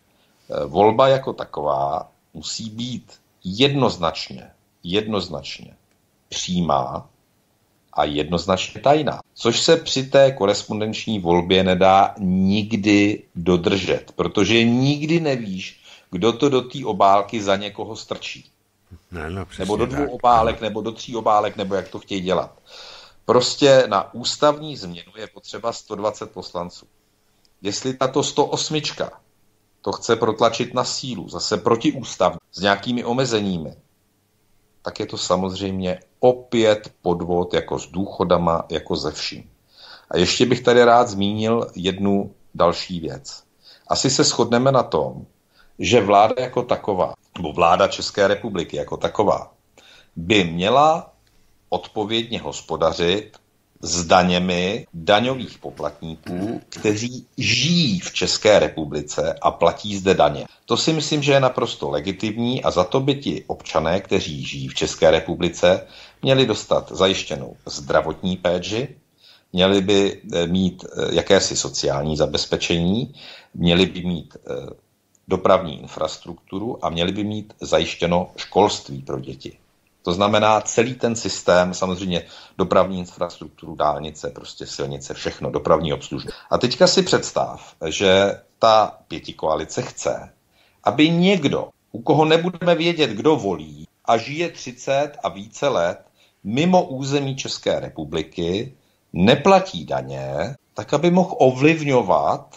Volba jako taková musí být jednoznačně, jednoznačně přímá a jednoznačně tajná. Což se při té korespondenční volbě nedá nikdy dodržet, protože nikdy nevíš, kdo to do té obálky za někoho strčí. No, no, nebo do dvou tak. obálek, nebo do tří obálek, nebo jak to chtějí dělat. Prostě na ústavní změnu je potřeba sto dvacet poslanců. Jestli tato sto osm to chce protlačit na sílu, zase protiústavně, s nějakými omezeními, tak je to samozřejmě opět podvod jako s důchodama, jako ze vším. A ještě bych tady rád zmínil jednu další věc. Asi se shodneme na tom, že vláda jako taková, nebo vláda České republiky jako taková, by měla odpovědně hospodařit s daněmi daňových poplatníků, kteří žijí v České republice a platí zde daně. To si myslím, že je naprosto legitimní a za to by ti občané, kteří žijí v České republice, měli dostat zajištěnou zdravotní péči, měli by mít jakési sociální zabezpečení, měli by mít dopravní infrastrukturu a měli by mít zajištěno školství pro děti. To znamená celý ten systém, samozřejmě dopravní infrastrukturu, dálnice, prostě silnice, všechno, dopravní obslužnost. A teďka si představ, že ta pětikoalice chce, aby někdo, u koho nebudeme vědět, kdo volí a žije třicet a více let mimo území České republiky, neplatí daně, tak aby mohl ovlivňovat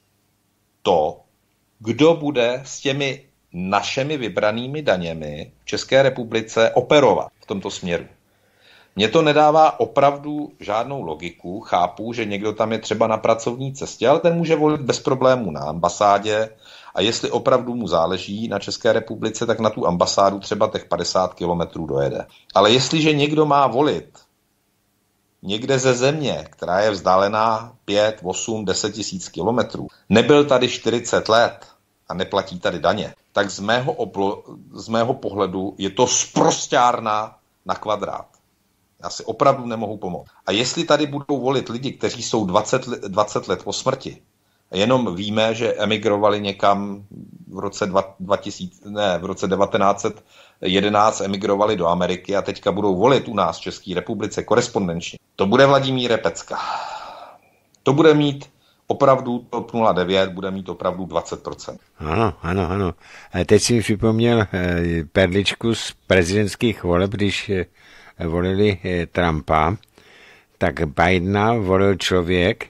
to, kdo bude s těmi našimi vybranými daněmi v České republice operovat v tomto směru. Mně to nedává opravdu žádnou logiku, chápu, že někdo tam je třeba na pracovní cestě, ale ten může volit bez problémů na ambasádě a jestli opravdu mu záleží na České republice, tak na tu ambasádu třeba těch padesát kilometrů dojede. Ale jestliže někdo má volit někde ze země, která je vzdálená pět, osm, deset tisíc kilometrů, nebyl tady čtyřicet let a neplatí tady daně, tak z mého, oblo, z mého pohledu je to sprosťárna na kvadrát. Já si opravdu nemohu pomoct. A jestli tady budou volit lidi, kteří jsou dvacet, dvacet let po smrti, jenom víme, že emigrovali někam v roce, dva tisíce, ne, v roce devatenáct set jedenáct emigrovali do Ameriky a teďka budou volit u nás v České republice korespondenčně. To bude Vladimír Repecka. To bude mít opravdu T O P nula devět, bude mít opravdu dvacet procent. Ano, ano, ano. Teď si mi připomněl perličku z prezidentských voleb, když volili Trumpa, tak Bidena volil člověk,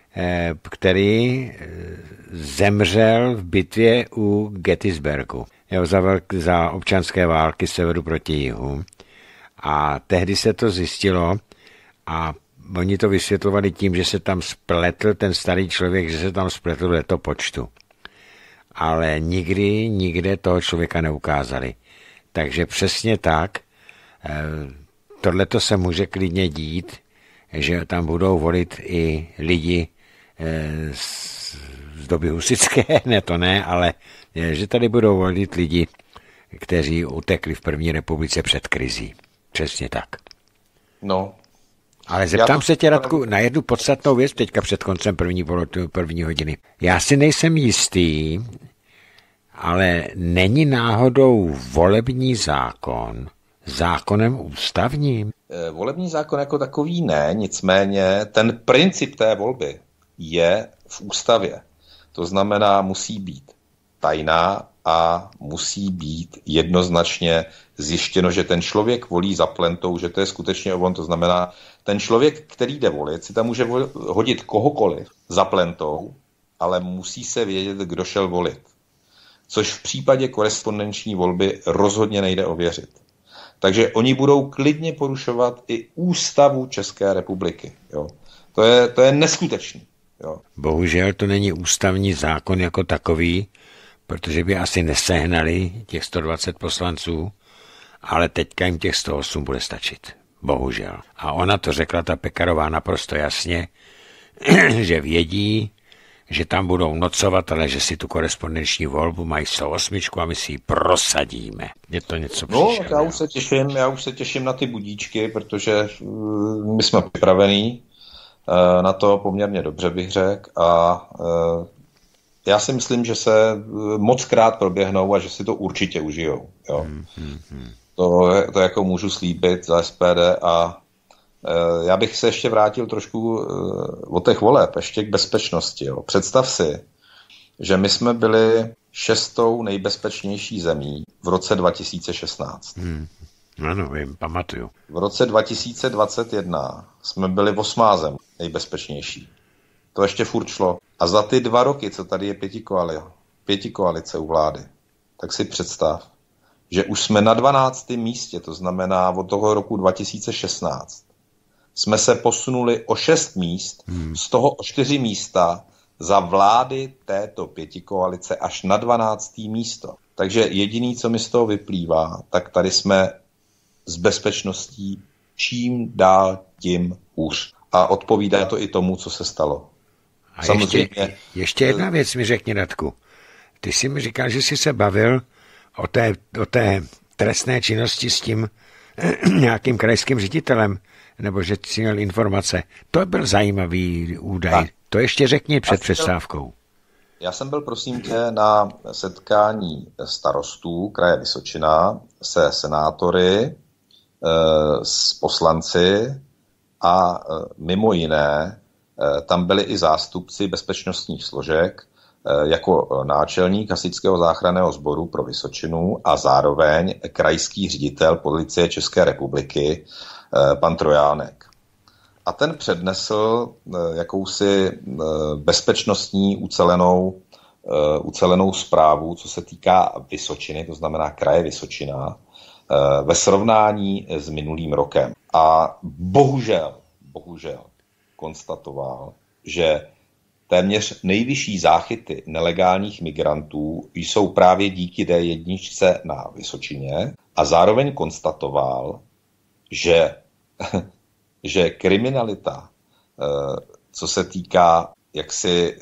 který zemřel v bitvě u Gettysburgu. Jo, za, velk, za občanské války severu proti jihu. A tehdy se to zjistilo a oni to vysvětlovali tím, že se tam spletl ten starý člověk, že se tam spletl letopočtu. Ale nikdy, nikde toho člověka neukázali. Takže přesně tak, tohleto se může klidně dít, že tam budou volit i lidi z, z doby husické, ne to ne, ale že tady budou volit lidi, kteří utekli v první republice před krizí. Přesně tak. No. Ale zeptám to... se tě, Radku, na jednu podstatnou věc teďka před koncem první, první hodiny. Já si nejsem jistý, ale není náhodou volební zákon zákonem ústavním? Volební zákon jako takový ne, nicméně ten princip té volby je v ústavě. To znamená, musí být tajná a musí být jednoznačně zjištěno, že ten člověk volí za plentou, že to je skutečně on. To znamená, ten člověk, který jde volit, si tam může hodit kohokoliv za plentou, ale musí se vědět, kdo šel volit. Což v případě korespondenční volby rozhodně nejde ověřit. Takže oni budou klidně porušovat i ústavu České republiky. Jo. To je, to je neskutečný. Jo. Bohužel to není ústavní zákon jako takový, protože by asi nesehnali těch sto dvacet poslanců, ale teďka jim těch sto osm bude stačit. Bohužel. A ona to řekla, ta Pekarová, naprosto jasně, že vědí, že tam budou nocovat, ale že si tu korespondenční volbu mají sto osm a my si ji prosadíme. Je to něco příšerného. No, já už se těším, já už se těším na ty budíčky, protože my jsme připravení na to poměrně dobře, bych řekl, a já si myslím, že se moc krát proběhnou a že si to určitě užijou. Jo. Hmm, hmm, hmm. To, to jako můžu slíbit za S P D a e, já bych se ještě vrátil trošku e, od těch voleb, ještě k bezpečnosti. Jo. Představ si, že my jsme byli šestou nejbezpečnější zemí v roce dva tisíce šestnáct. Hmm. Ano, vím, pamatuju. V roce dva tisíce dvacet jedna jsme byli osmá zem nejbezpečnější. To ještě furt šlo. A za ty dva roky, co tady je pěti, koali, pěti koalice u vlády, tak si představ, že už jsme na dvanáctém místě, to znamená od toho roku dva tisíce šestnáct, jsme se posunuli o šest míst, hmm. z toho o čtyři místa za vlády této pěti koalice až na dvanácté místo. Takže jediný, co mi z toho vyplývá, tak tady jsme s bezpečností čím dál tím hůř. A odpovídá to i tomu, co se stalo. A samozřejmě, ještě, ještě jedna věc mi řekni, Radku. Ty jsi mi říkal, že jsi se bavil o té, o té trestné činnosti s tím nějakým krajským ředitelem, nebo že jsi měl informace. To byl zajímavý údaj. Tak. To ještě řekni před přestávkou. Já jsem byl, prosím tě, na setkání starostů kraje Vysočina se senátory, s poslanci a mimo jiné tam byli i zástupci bezpečnostních složek jako náčelník hasičského záchranného sboru pro Vysočinu a zároveň krajský ředitel policie České republiky pan Trojánek. A ten přednesl jakousi bezpečnostní ucelenou, ucelenou zprávu, co se týká Vysočiny, to znamená kraje Vysočina, ve srovnání s minulým rokem. A bohužel, bohužel konstatoval, že téměř nejvyšší záchyty nelegálních migrantů jsou právě díky D jedna na Vysočině a zároveň konstatoval, že, že kriminalita, co se týká jaksi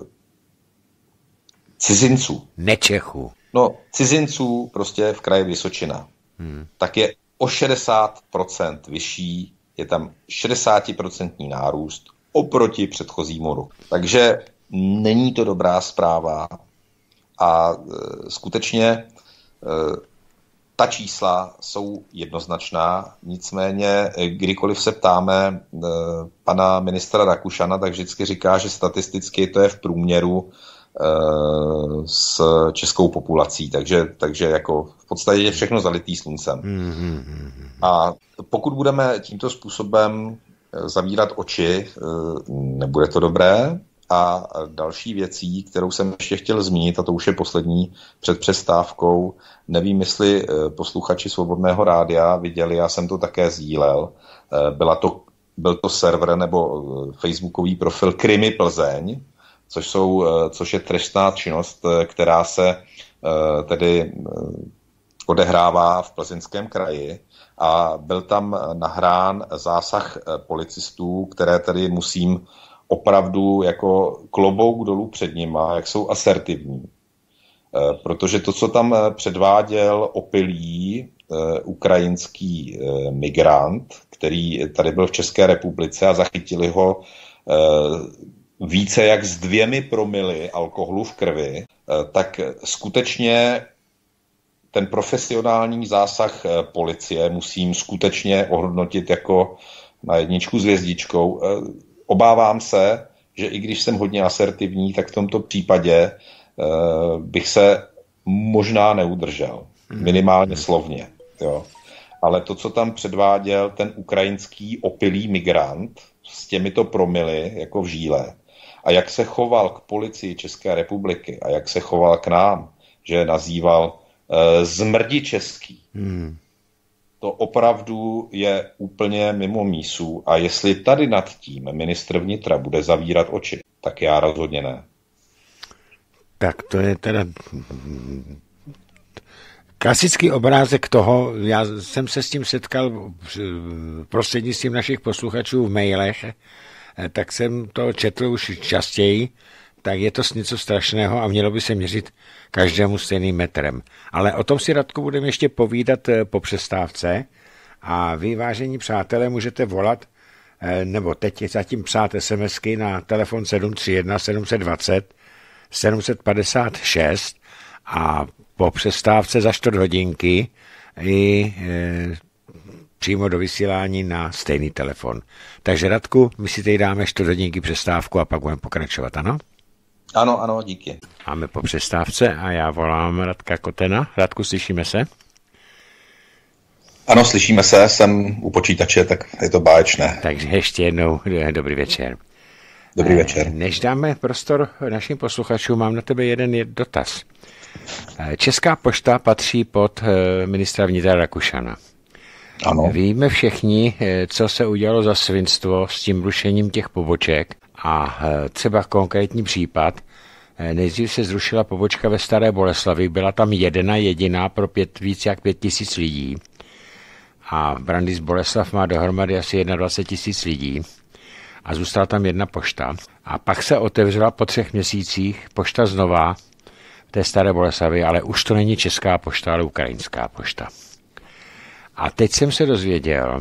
cizinců. Nečechů. No, cizinců prostě v kraji Vysočina. Hmm. Tak je o šedesát procent vyšší, je tam šedesát procent nárůst oproti předchozímu roku. Takže není to dobrá zpráva a e, skutečně e, ta čísla jsou jednoznačná, nicméně kdykoliv se ptáme e, pana ministra Rakušana, tak vždycky říká, že statisticky to je v průměru s českou populací, takže, takže jako v podstatě je všechno zalitý sluncem. A pokud budeme tímto způsobem zavírat oči, nebude to dobré. A další věcí, kterou jsem ještě chtěl zmínit, a to už je poslední před přestávkou, nevím, jestli posluchači Svobodného rádia viděli, já jsem to také sdílel, byla to, byl to server nebo facebookový profil Krimi Plzeň, Což, jsou, což je trestná činnost, která se tedy odehrává v Plzeňském kraji a byl tam nahrán zásah policistů, které tedy musím opravdu jako klobouk dolů před nima, jak jsou asertivní. Protože to, co tam předváděl opilý ukrajinský migrant, který tady byl v České republice a zachytili ho více jak s dvěmi promily alkoholu v krvi, tak skutečně ten profesionální zásah policie musím skutečně ohodnotit jako na jedničku s hvězdičkou. Obávám se, že i když jsem hodně asertivní, tak v tomto případě bych se možná neudržel. Minimálně slovně. Jo. Ale to, co tam předváděl ten ukrajinský opilý migrant s těmito promily jako v žíle, a jak se choval k policii České republiky a jak se choval k nám, že je nazýval uh, zmrdi český, hmm. to opravdu je úplně mimo mísu. A jestli tady nad tím ministr vnitra bude zavírat oči, tak já rozhodně ne. Tak to je teda klasický obrázek toho, já jsem se s tím setkal prostřednictvím našich posluchačů v mailech, tak jsem to četl už častěji, tak je to něco strašného a mělo by se měřit každému stejným metrem. Ale o tom si, Radku, budeme ještě povídat po přestávce a vy, vážení přátelé, můžete volat, nebo teď zatím psát SMSky na telefon sedm tři jedna sedm dva nula sedm set padesát šest a po přestávce za čtvrt hodinky i e, přímo do vysílání na stejný telefon. Takže Radku, my si tady dáme čtvrt hodinky přestávku a pak budeme pokračovat, ano? Ano, ano, díky. Máme po přestávce a já volám Radka Kotena. Radku, slyšíme se? Ano, slyšíme se, jsem u počítače, tak je to báječné. Takže ještě jednou dobrý večer. Dobrý večer. Než dáme prostor našim posluchačům, mám na tebe jeden dotaz. Česká pošta patří pod ministra vnitra Rakušana. Ano. Víme všichni, co se udělalo za svinstvo s tím rušením těch poboček a třeba konkrétní případ. Nejdřív se zrušila pobočka ve Staré Boleslavi, byla tam jedna jediná pro pět, víc jak pět tisíc lidí. A Brandýs Boleslav má dohromady asi dvacet jedna tisíc lidí a zůstala tam jedna pošta. A pak se otevřela po třech měsících pošta znova v té Staré Boleslavi, ale už to není česká pošta, ale ukrajinská pošta. A teď jsem se dozvěděl,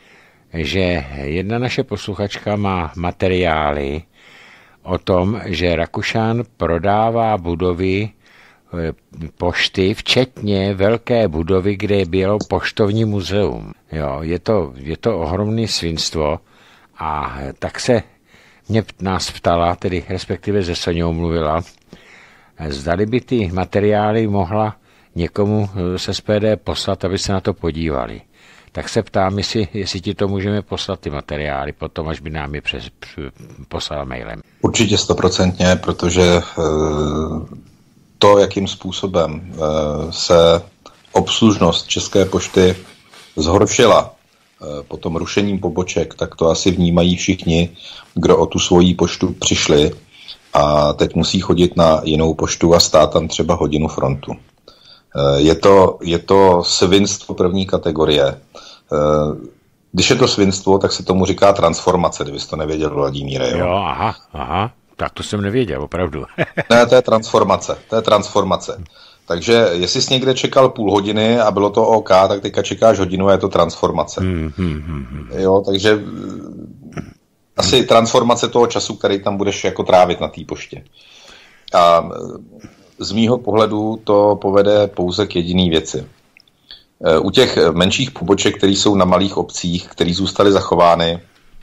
že jedna naše posluchačka má materiály o tom, že Rakušan prodává budovy pošty, včetně velké budovy, kde bylo poštovní muzeum. Jo, je to, je to ohromné svinstvo a tak se mě nás ptala, tedy respektive se Soňou mluvila, zdali by ty materiály mohla někomu z S P D poslat, aby se na to podívali. Tak se ptám, jestli, jestli ti to můžeme poslat ty materiály potom, až by nám je přes, poslal mailem. Určitě stoprocentně, protože to, jakým způsobem se obslužnost České pošty zhoršila po tom rušením poboček, tak to asi vnímají všichni, kdo o tu svoji poštu přišli a teď musí chodit na jinou poštu a stát tam třeba hodinu frontu. Je to, je to svinstvo první kategorie. Když je to svinstvo, tak se tomu říká transformace, kdybys to nevěděl, Vladimíre. Jo, jo aha, aha, tak to jsem nevěděl, opravdu. Ne, to je transformace, to je transformace. Takže jestli jsi někde čekal půl hodiny a bylo to OK, tak teďka čekáš hodinu a je to transformace. Hmm, hmm, hmm. Jo, takže asi transformace toho času, který tam budeš jako trávit na té poště. A z mýho pohledu to povede pouze k jediný věci. U těch menších poboček, které jsou na malých obcích, které zůstaly zachovány,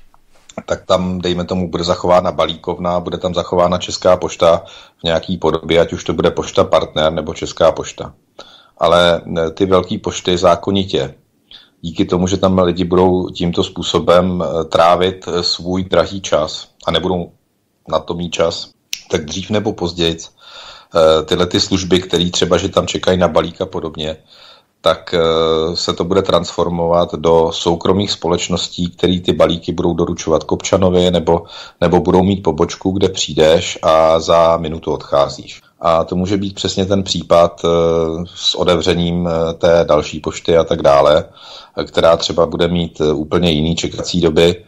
tak tam, dejme tomu, bude zachována balíkovna, bude tam zachována Česká pošta v nějaký podobě, ať už to bude Pošta Partner nebo Česká pošta. Ale ty velké pošty zákonitě, díky tomu, že tam lidi budou tímto způsobem trávit svůj drahý čas a nebudou na to mít čas, tak dřív nebo později tyhle ty služby, které třeba, že tam čekají na balík a podobně, tak se to bude transformovat do soukromých společností, které ty balíky budou doručovat k občanovi nebo, nebo budou mít pobočku, kde přijdeš a za minutu odcházíš. A to může být přesně ten případ s otevřením té další pošty a tak dále, která třeba bude mít úplně jiný čekací doby.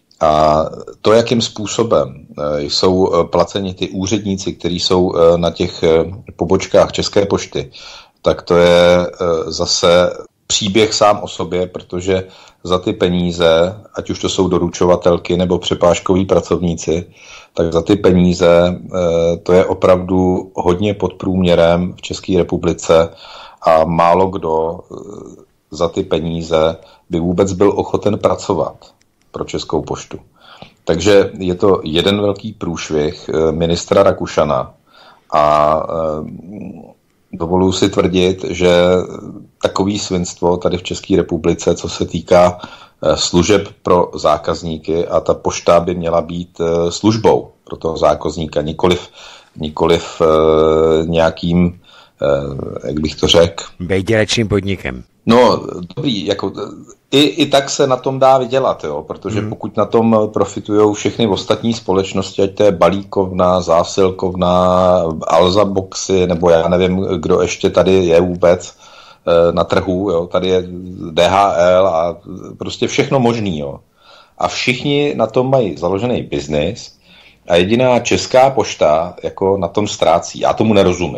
A to, jakým způsobem jsou placeni ty úředníci, kteří jsou na těch pobočkách České pošty, tak to je zase příběh sám o sobě, protože za ty peníze, ať už to jsou doručovatelky nebo přepážkoví pracovníci, tak za ty peníze to je opravdu hodně pod průměrem v České republice a málo kdo za ty peníze by vůbec byl ochoten pracovat pro Českou poštu. Takže je to jeden velký průšvih ministra Rakušana a dovoluji si tvrdit, že takový svinstvo tady v České republice, co se týká služeb pro zákazníky, a ta pošta by měla být službou pro toho zákazníka, nikoliv, nikoliv nějakým, jak bych to řekl, výdělečným podnikem. No, dobrý, jako i, i tak se na tom dá vydělat, jo, protože hmm. pokud na tom profitují všechny ostatní společnosti, ať to je balíkovna, zásilkovna, Alza Boxy, nebo já nevím, kdo ještě tady je vůbec e, na trhu, jo, tady je D H L a prostě všechno možný, jo. A všichni na tom mají založený biznis a jediná Česká pošta jako na tom ztrácí. Já tomu nerozumím.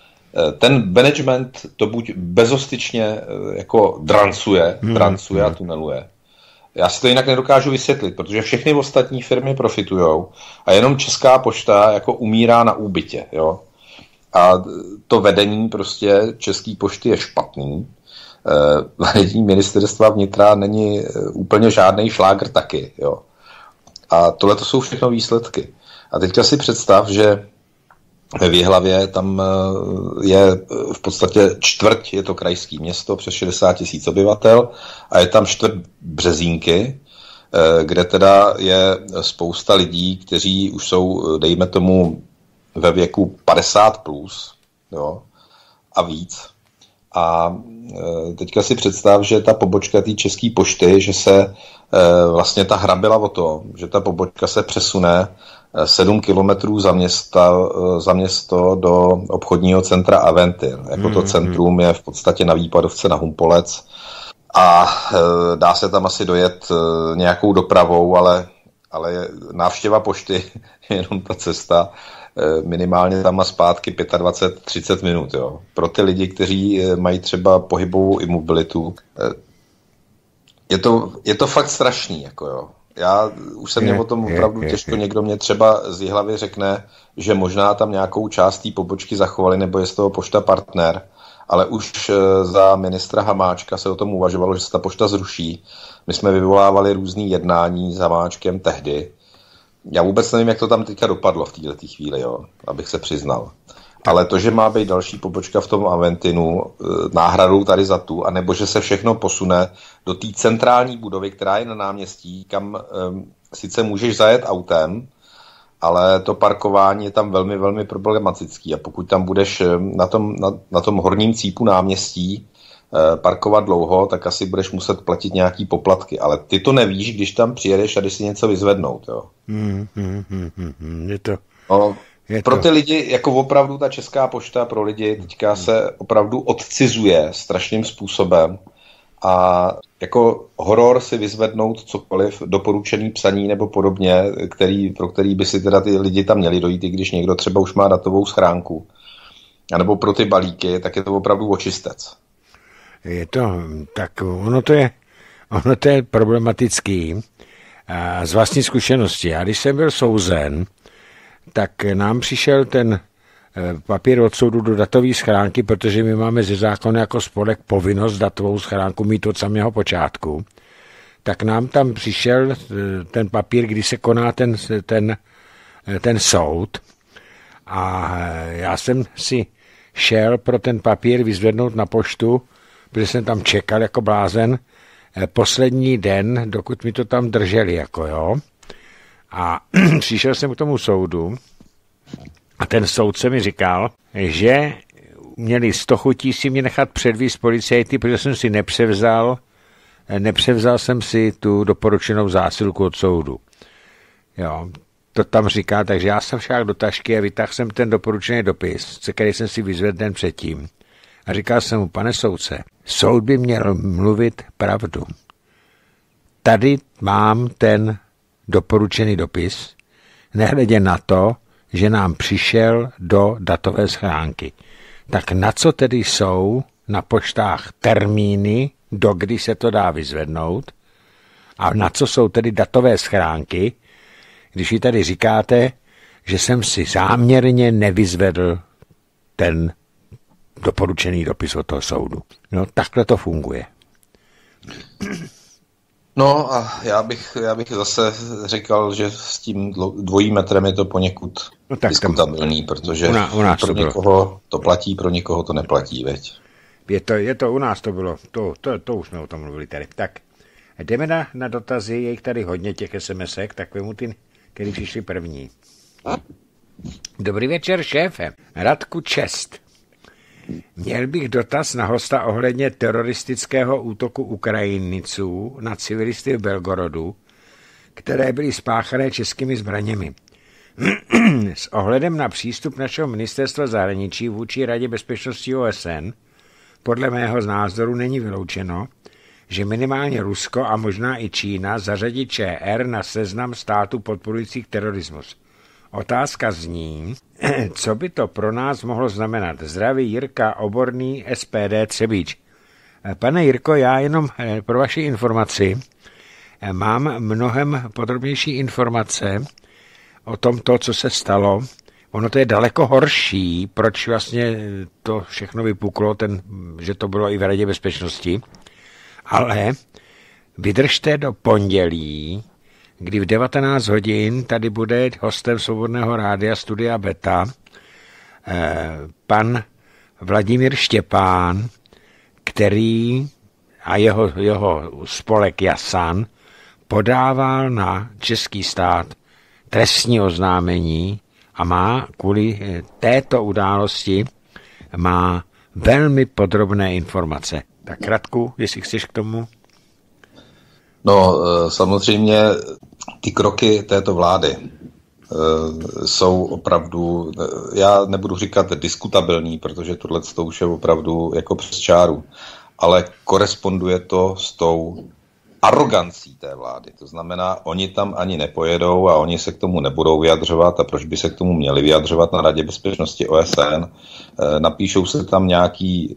Ten management to buď bezostyčně jako drancuje, hmm. drancuje a tuneluje, Já si to jinak nedokážu vysvětlit, protože všechny ostatní firmy profitujou a jenom Česká pošta jako umírá na úbytě. Jo? A to vedení prostě České pošty je špatný. Vedení ministerstva vnitra není úplně žádný šlágr taky. Jo? A tohle to jsou všechno výsledky. A teďka si představ, že ve Jihlavě tam je v podstatě čtvrť, je to krajské město, přes šedesát tisíc obyvatel a je tam čtvrť Březínky, kde teda je spousta lidí, kteří už jsou, dejme tomu, ve věku padesát plus, jo, a víc. A teďka si představ, že ta pobočka té České pošty, že se vlastně ta hra byla o to, že ta pobočka se přesune sedm kilometrů za, města, za město do obchodního centra Aventyr. Jako to centrum je v podstatě na Výpadovce na Humpolec a dá se tam asi dojet nějakou dopravou, ale, ale návštěva pošty je jenom ta cesta minimálně tam a zpátky dvacet pět třicet minut. Jo. Pro ty lidi, kteří mají třeba pohybovou imobilitu, je to, je to fakt strašný. Jako jo. Já už jsem měl o tom opravdu těžko, někdo mě třeba z Jihlavy řekne, že možná tam nějakou část té pobočky zachovali, nebo je z toho pošta partner, ale už za ministra Hamáčka se o tom uvažovalo, že se ta pošta zruší. My jsme vyvolávali různý jednání s Hamáčkem tehdy. Já vůbec nevím, jak to tam teďka dopadlo v této chvíli, jo, abych se přiznal. Ale to, že má být další pobočka v tom Aventinu, náhradou tady za tu, anebo že se všechno posune do té centrální budovy, která je na náměstí, kam um, sice můžeš zajet autem, ale to parkování je tam velmi, velmi problematický. A pokud tam budeš na tom, na, na tom horním cípu náměstí uh, parkovat dlouho, tak asi budeš muset platit nějaký poplatky. Ale ty to nevíš, když tam přijedeš a když si něco vyzvednout. Jo. Hmm, hmm, hmm, hmm, je to... No, pro ty lidi, jako opravdu ta Česká pošta pro lidi teďka se opravdu odcizuje strašným způsobem a jako horor si vyzvednout cokoliv, doporučený psaní nebo podobně, který, pro který by si teda ty lidi tam měli dojít, i když někdo třeba už má datovou schránku. A nebo pro ty balíky, tak je to opravdu očistec. Je to, tak ono to je, ono to je problematický. A z vlastní zkušenosti. Já když jsem byl souzen, tak nám přišel ten papír od soudu do datové schránky, protože my máme ze zákona jako spolek povinnost datovou schránku mít od samého počátku. Tak nám tam přišel ten papír, kdy se koná ten, ten, ten soud a já jsem si šel pro ten papír vyzvednout na poštu, protože jsem tam čekal jako blázen poslední den, dokud mi to tam drželi, jako jo. A přišel jsem k tomu soudu a ten soudce mi říkal, že měli sto chutí si mě nechat předvízt policajty, protože jsem si nepřevzal, nepřevzal jsem si tu doporučenou zásilku od soudu. Jo, to tam říká, takže já jsem šel do tašky a vytáhl jsem ten doporučený dopis, který jsem si vyzvedl den předtím. A říkal jsem mu, pane soudce, soud by měl mluvit pravdu. Tady mám ten doporučený dopis, nehledě na to, že nám přišel do datové schránky. Tak na co tedy jsou na poštách termíny, do kdy se to dá vyzvednout? A na co jsou tedy datové schránky, když vy tady říkáte, že jsem si záměrně nevyzvedl ten doporučený dopis od toho soudu. No, takhle to funguje. No a já bych, já bych zase říkal, že s tím dvojím metrem je to poněkud no diskutabilní, protože u nás, u nás pro to někoho to platí, pro někoho to neplatí, veď. Je to, je to u nás to bylo, to, to, to už jsme o tom mluvili tady. Tak jdeme na, na dotazy, je jich tady hodně těch SMSek, tak vemu ty, který přišli první. Dobrý večer, šéfe. Radku Čest. Měl bych dotaz na hosta ohledně teroristického útoku Ukrajinců na civilisty v Belgorodu, které byly spáchané českými zbraněmi. S ohledem na přístup našeho ministerstva zahraničí vůči Radě bezpečnosti O S N, podle mého názoru není vyloučeno, že minimálně Rusko a možná i Čína zařadí Č R na seznam států podporujících terorismus. Otázka zní, co by to pro nás mohlo znamenat. Zdraví Jirka Oborný, S P D Třebíč. Pane Jirko, já jenom pro vaši informaci, mám mnohem podrobnější informace o tom, to, co se stalo. Ono to je daleko horší, proč vlastně to všechno vypuklo, ten, že to bylo i v Radě bezpečnosti. Ale vydržte do pondělí, kdy v devatenáct hodin tady bude hostem Svobodného rádia Studia Beta eh, pan Vladimír Štěpán, který a jeho, jeho spolek Jasan podával na český stát trestní oznámení a má kvůli této události má velmi podrobné informace. Tak Radku, jestli chceš k tomu? No, samozřejmě ty kroky této vlády jsou opravdu, já nebudu říkat diskutabilní, protože tohle to už je opravdu jako přes čáru, ale koresponduje to s tou arogancí té vlády. To znamená, oni tam ani nepojedou a oni se k tomu nebudou vyjadřovat a proč by se k tomu měli vyjadřovat na Radě bezpečnosti O S N. Napíšou se tam nějaký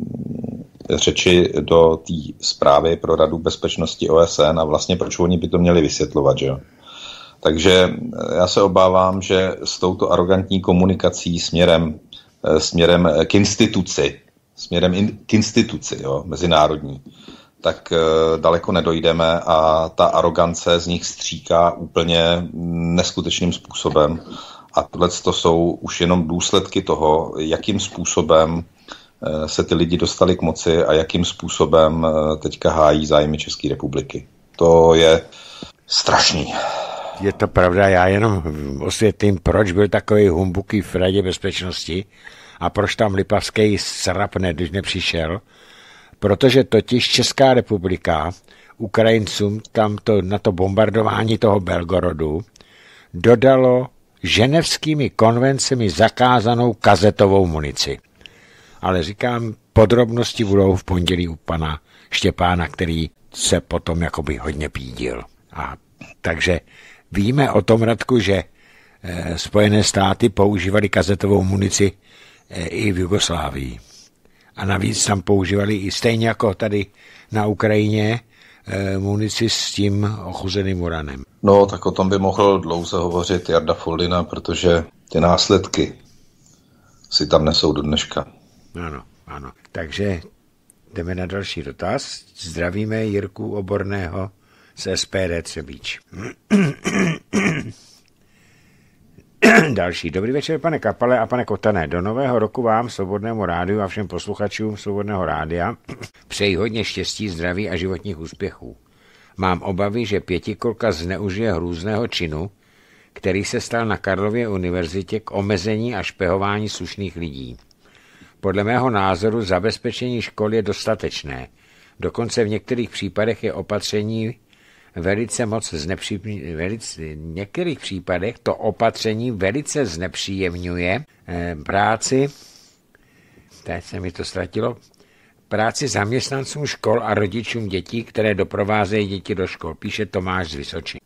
řeči do té zprávy pro Radu bezpečnosti O S N a vlastně proč oni by to měli vysvětlovat, že jo? Takže já se obávám, že s touto arrogantní komunikací směrem, směrem k instituci, směrem in, k instituci, jo, mezinárodní, tak e, daleko nedojdeme a ta arogance z nich stříká úplně neskutečným způsobem. A tohle to jsou už jenom důsledky toho, jakým způsobem e, se ty lidi dostali k moci a jakým způsobem e, teďka hájí zájmy České republiky. To je strašný. Je to pravda, já jenom osvětlím, proč byl takový humbuký v Radě bezpečnosti a proč tam Lipavský srapne, když nepřišel. Protože totiž Česká republika Ukrajincům tam to, na to bombardování toho Belgorodu dodalo ženevskými konvencemi zakázanou kazetovou munici. Ale říkám, podrobnosti budou v pondělí u pana Štěpána, který se potom jakoby hodně pídil. A takže víme o tom, Radku, že e, Spojené státy používaly kazetovou munici e, i v Jugoslávii. A navíc tam používali i stejně jako tady na Ukrajině e, munici s tím ochuzeným uranem. No, tak o tom by mohl dlouze hovořit Jarda Foldina, protože ty následky si tam nesou do dneška. Ano, ano. Takže jdeme na další dotaz. Zdravíme Jirku Oborného z S P D Třebíč. Další. Dobrý večer, pane Kapale a pane Kotané. Do nového roku vám, Svobodnému rádiu a všem posluchačům Svobodného rádia přeji hodně štěstí, zdraví a životních úspěchů. Mám obavy, že pětikolka zneužije hrůzného činu, který se stal na Karlově univerzitě k omezení a špehování slušných lidí. Podle mého názoru zabezpečení škol je dostatečné. Dokonce v některých případech je opatření velice moc znepří... velice... v některých případech to opatření velice znepříjemňuje eh, práci, teď se mi to ztratilo, práci zaměstnancům škol a rodičům dětí, které doprovázejí děti do škol, píše Tomáš z Vysočiny.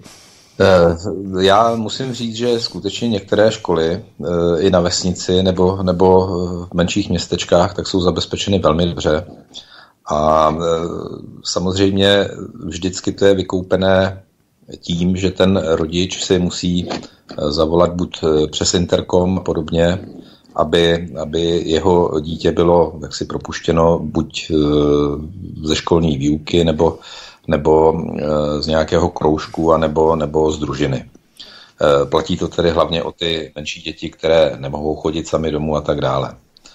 Já musím říct, že skutečně některé školy i na vesnici nebo, nebo v menších městečkách tak jsou zabezpečeny velmi dobře. A samozřejmě vždycky to je vykoupené tím, že ten rodič si musí zavolat buď přes interkom a podobně, aby, aby jeho dítě bylo jaksi propuštěno buď ze školní výuky nebo, nebo z nějakého kroužku a nebo, nebo z družiny. Platí to tedy hlavně o ty menší děti, které nemohou chodit sami domů a tak dále.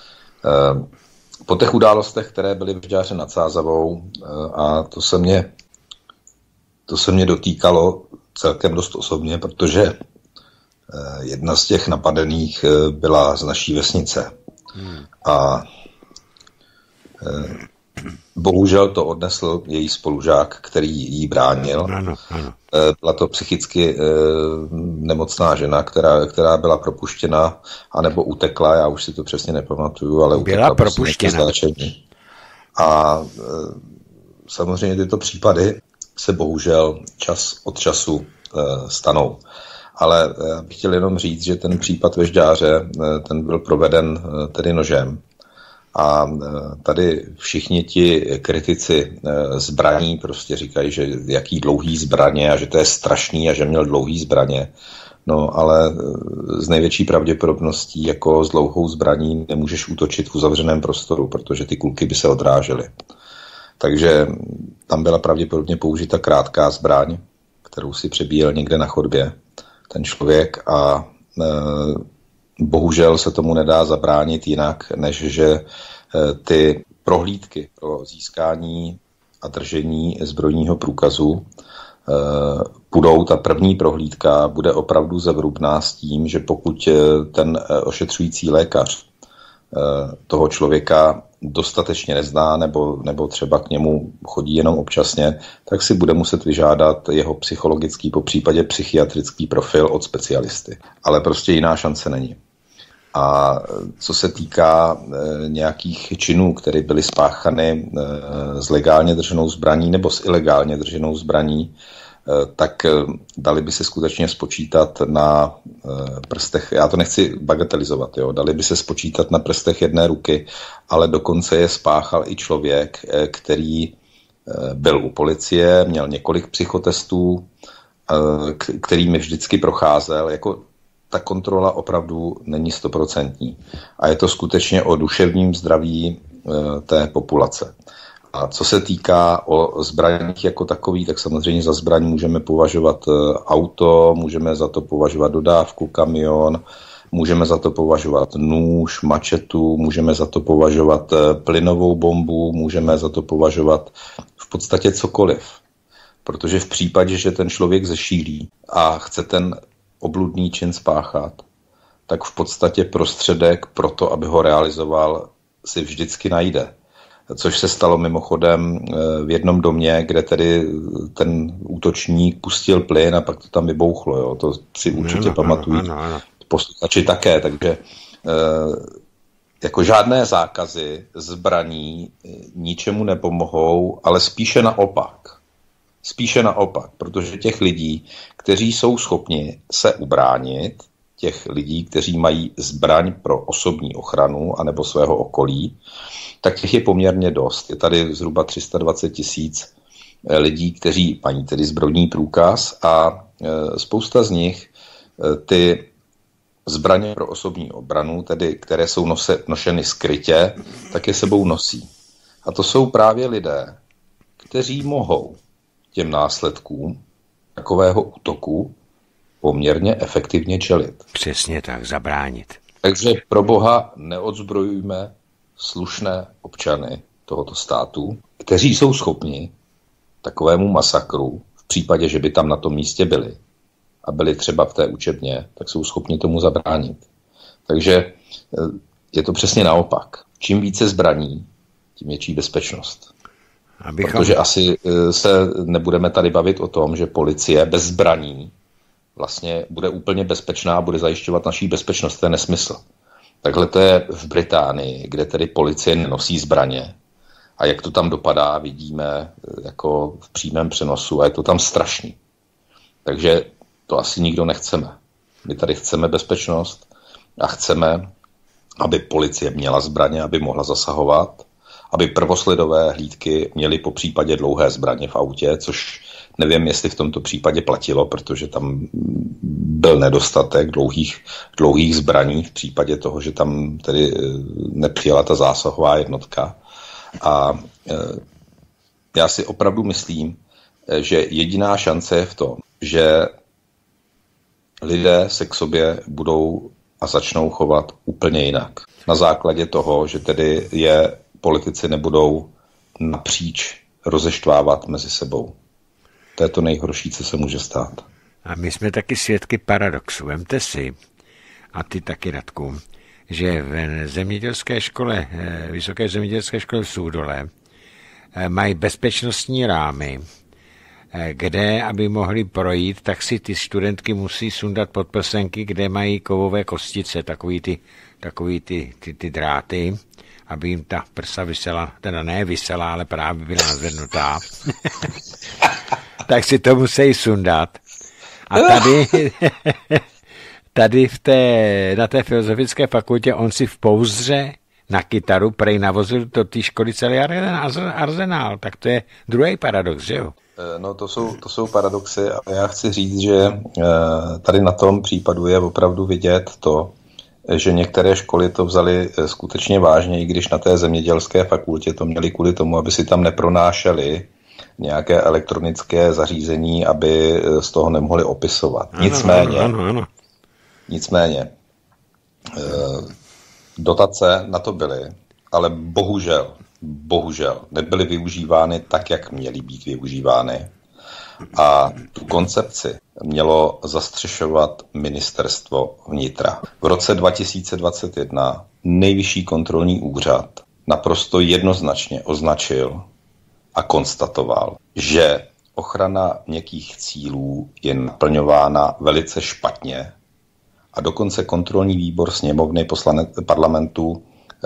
Po těch událostech, které byly v Žďáře nad Sázavou, a to se mě, to se mě dotýkalo celkem dost osobně, protože jedna z těch napadených byla z naší vesnice. Hmm. A bohužel to odnesl její spolužák, který jí bránil. Ano, ano. Byla to psychicky nemocná žena, která, která byla propuštěna, anebo utekla, já už si to přesně nepamatuju, ale utekla. Byla propuštěna. A samozřejmě tyto případy se bohužel čas od času stanou. Ale já bych chtěl jenom říct, že ten případ ve Žďáře, ten byl proveden tedy nožem. A tady všichni ti kritici zbraní prostě říkají, že jaký dlouhý zbraně a že to je strašný a že měl dlouhý zbraně. No ale z největší pravděpodobností jako s dlouhou zbraní nemůžeš útočit v uzavřeném prostoru, protože ty kulky by se odrážely. Takže tam byla pravděpodobně použita krátká zbraň, kterou si přebíjel někde na chodbě ten člověk a e, bohužel se tomu nedá zabránit jinak, než že e, ty prohlídky pro získání a držení zbrojního průkazu e, budou, ta první prohlídka bude opravdu zevrubná s tím, že pokud ten ošetřující lékař e, toho člověka dostatečně nezná nebo, nebo třeba k němu chodí jenom občasně, tak si bude muset vyžádat jeho psychologický, po případě psychiatrický profil od specialisty. Ale prostě jiná šance není. A co se týká e, nějakých činů, které byly spáchany e, s legálně drženou zbraní nebo s ilegálně drženou zbraní, tak dali by se skutečně spočítat na prstech, já to nechci bagatelizovat, jo, dali by se spočítat na prstech jedné ruky, ale dokonce je spáchal i člověk, který byl u policie, měl několik psychotestů, kterými vždycky procházel, jako ta kontrola opravdu není stoprocentní. A je to skutečně o duševním zdraví té populace. A co se týká o zbraních jako takový, tak samozřejmě za zbraň můžeme považovat auto, můžeme za to považovat dodávku, kamion, můžeme za to považovat nůž, mačetu, můžeme za to považovat plynovou bombu, můžeme za to považovat v podstatě cokoliv. Protože v případě, že ten člověk zešílí a chce ten obludný čin spáchat, tak v podstatě prostředek pro to, aby ho realizoval, si vždycky najde. Což se stalo mimochodem v jednom domě, kde tedy ten útočník pustil plyn a pak to tam vybouchlo. Jo. To si určitě no, pamatují ano, ano, ano. posluchači také. Takže jako žádné zákazy zbraní ničemu nepomohou, ale spíše naopak. Spíše naopak, protože těch lidí, kteří jsou schopni se ubránit, těch lidí, kteří mají zbraň pro osobní ochranu anebo svého okolí, tak těch je poměrně dost. Je tady zhruba tři sta dvacet tisíc lidí, kteří mají tedy zbrojní průkaz a spousta z nich ty zbraně pro osobní obranu, tedy které jsou nose, nošeny skrytě, tak je sebou nosí. A to jsou právě lidé, kteří mohou těm následkům takového útoku poměrně efektivně čelit. Přesně tak, zabránit. Takže pro boha neodzbrojujme slušné občany tohoto státu, kteří jsou schopni takovému masakru, v případě, že by tam na tom místě byli a byli třeba v té učebně, tak jsou schopni tomu zabránit. Takže je to přesně naopak. Čím více zbraní, tím větší bezpečnost. Abychom... Protože asi se nebudeme tady bavit o tom, že policie bez zbraní vlastně bude úplně bezpečná a bude zajišťovat naší bezpečnost. To je nesmysl. Takhle to je v Británii, kde tedy policie nenosí zbraně. A jak to tam dopadá, vidíme jako v přímém přenosu a je to tam strašný. Takže to asi nikdo nechceme. My tady chceme bezpečnost a chceme, aby policie měla zbraně, aby mohla zasahovat, aby prvosledové hlídky měly po případě dlouhé zbraně v autě, což nevím, jestli v tomto případě platilo, protože tam byl nedostatek dlouhých, dlouhých zbraní v případě toho, že tam tedy nepřijela ta zásahová jednotka. A já si opravdu myslím, že jediná šance je v tom, že lidé se k sobě budou a začnou chovat úplně jinak. Na základě toho, že tedy je politici nebudou napříč rozeštvávat mezi sebou. To je to nejhorší, co se může stát. A my jsme taky svědky paradoxu. Vemte si, a ty taky, Radku, že v zemědělské škole, vysoké zemědělské škole v Súdole mají bezpečnostní rámy, kde, aby mohli projít, tak si ty studentky musí sundat podprsenky, kde mají kovové kostice, takový ty, takový ty, ty, ty dráty, aby jim ta prsa vysela, teda ne vysela, ale právě byla nazvednutá. Tak si to musí sundat. A tady, tady v té, na té filozofické fakultě on si v pouzdře na kytaru, prej navozil do té školy celý arzenál. Tak to je druhý paradox, že jo? No to jsou, to jsou paradoxy a já chci říct, že tady na tom případu je opravdu vidět to, že některé školy to vzali skutečně vážně, i když na té zemědělské fakultě to měli kvůli tomu, aby si tam nepronášeli nějaké elektronické zařízení, aby z toho nemohli opisovat. Ano, nicméně, ano, ano, ano. nicméně, dotace na to byly, ale bohužel, bohužel nebyly využívány tak, jak měly být využívány. A tu koncepci mělo zastřešovat ministerstvo vnitra. V roce dva tisíce dvacet jedna Nejvyšší kontrolní úřad naprosto jednoznačně označil a konstatoval, že ochrana měkkých cílů je naplňována velice špatně a dokonce kontrolní výbor sněmovny poslane, parlamentu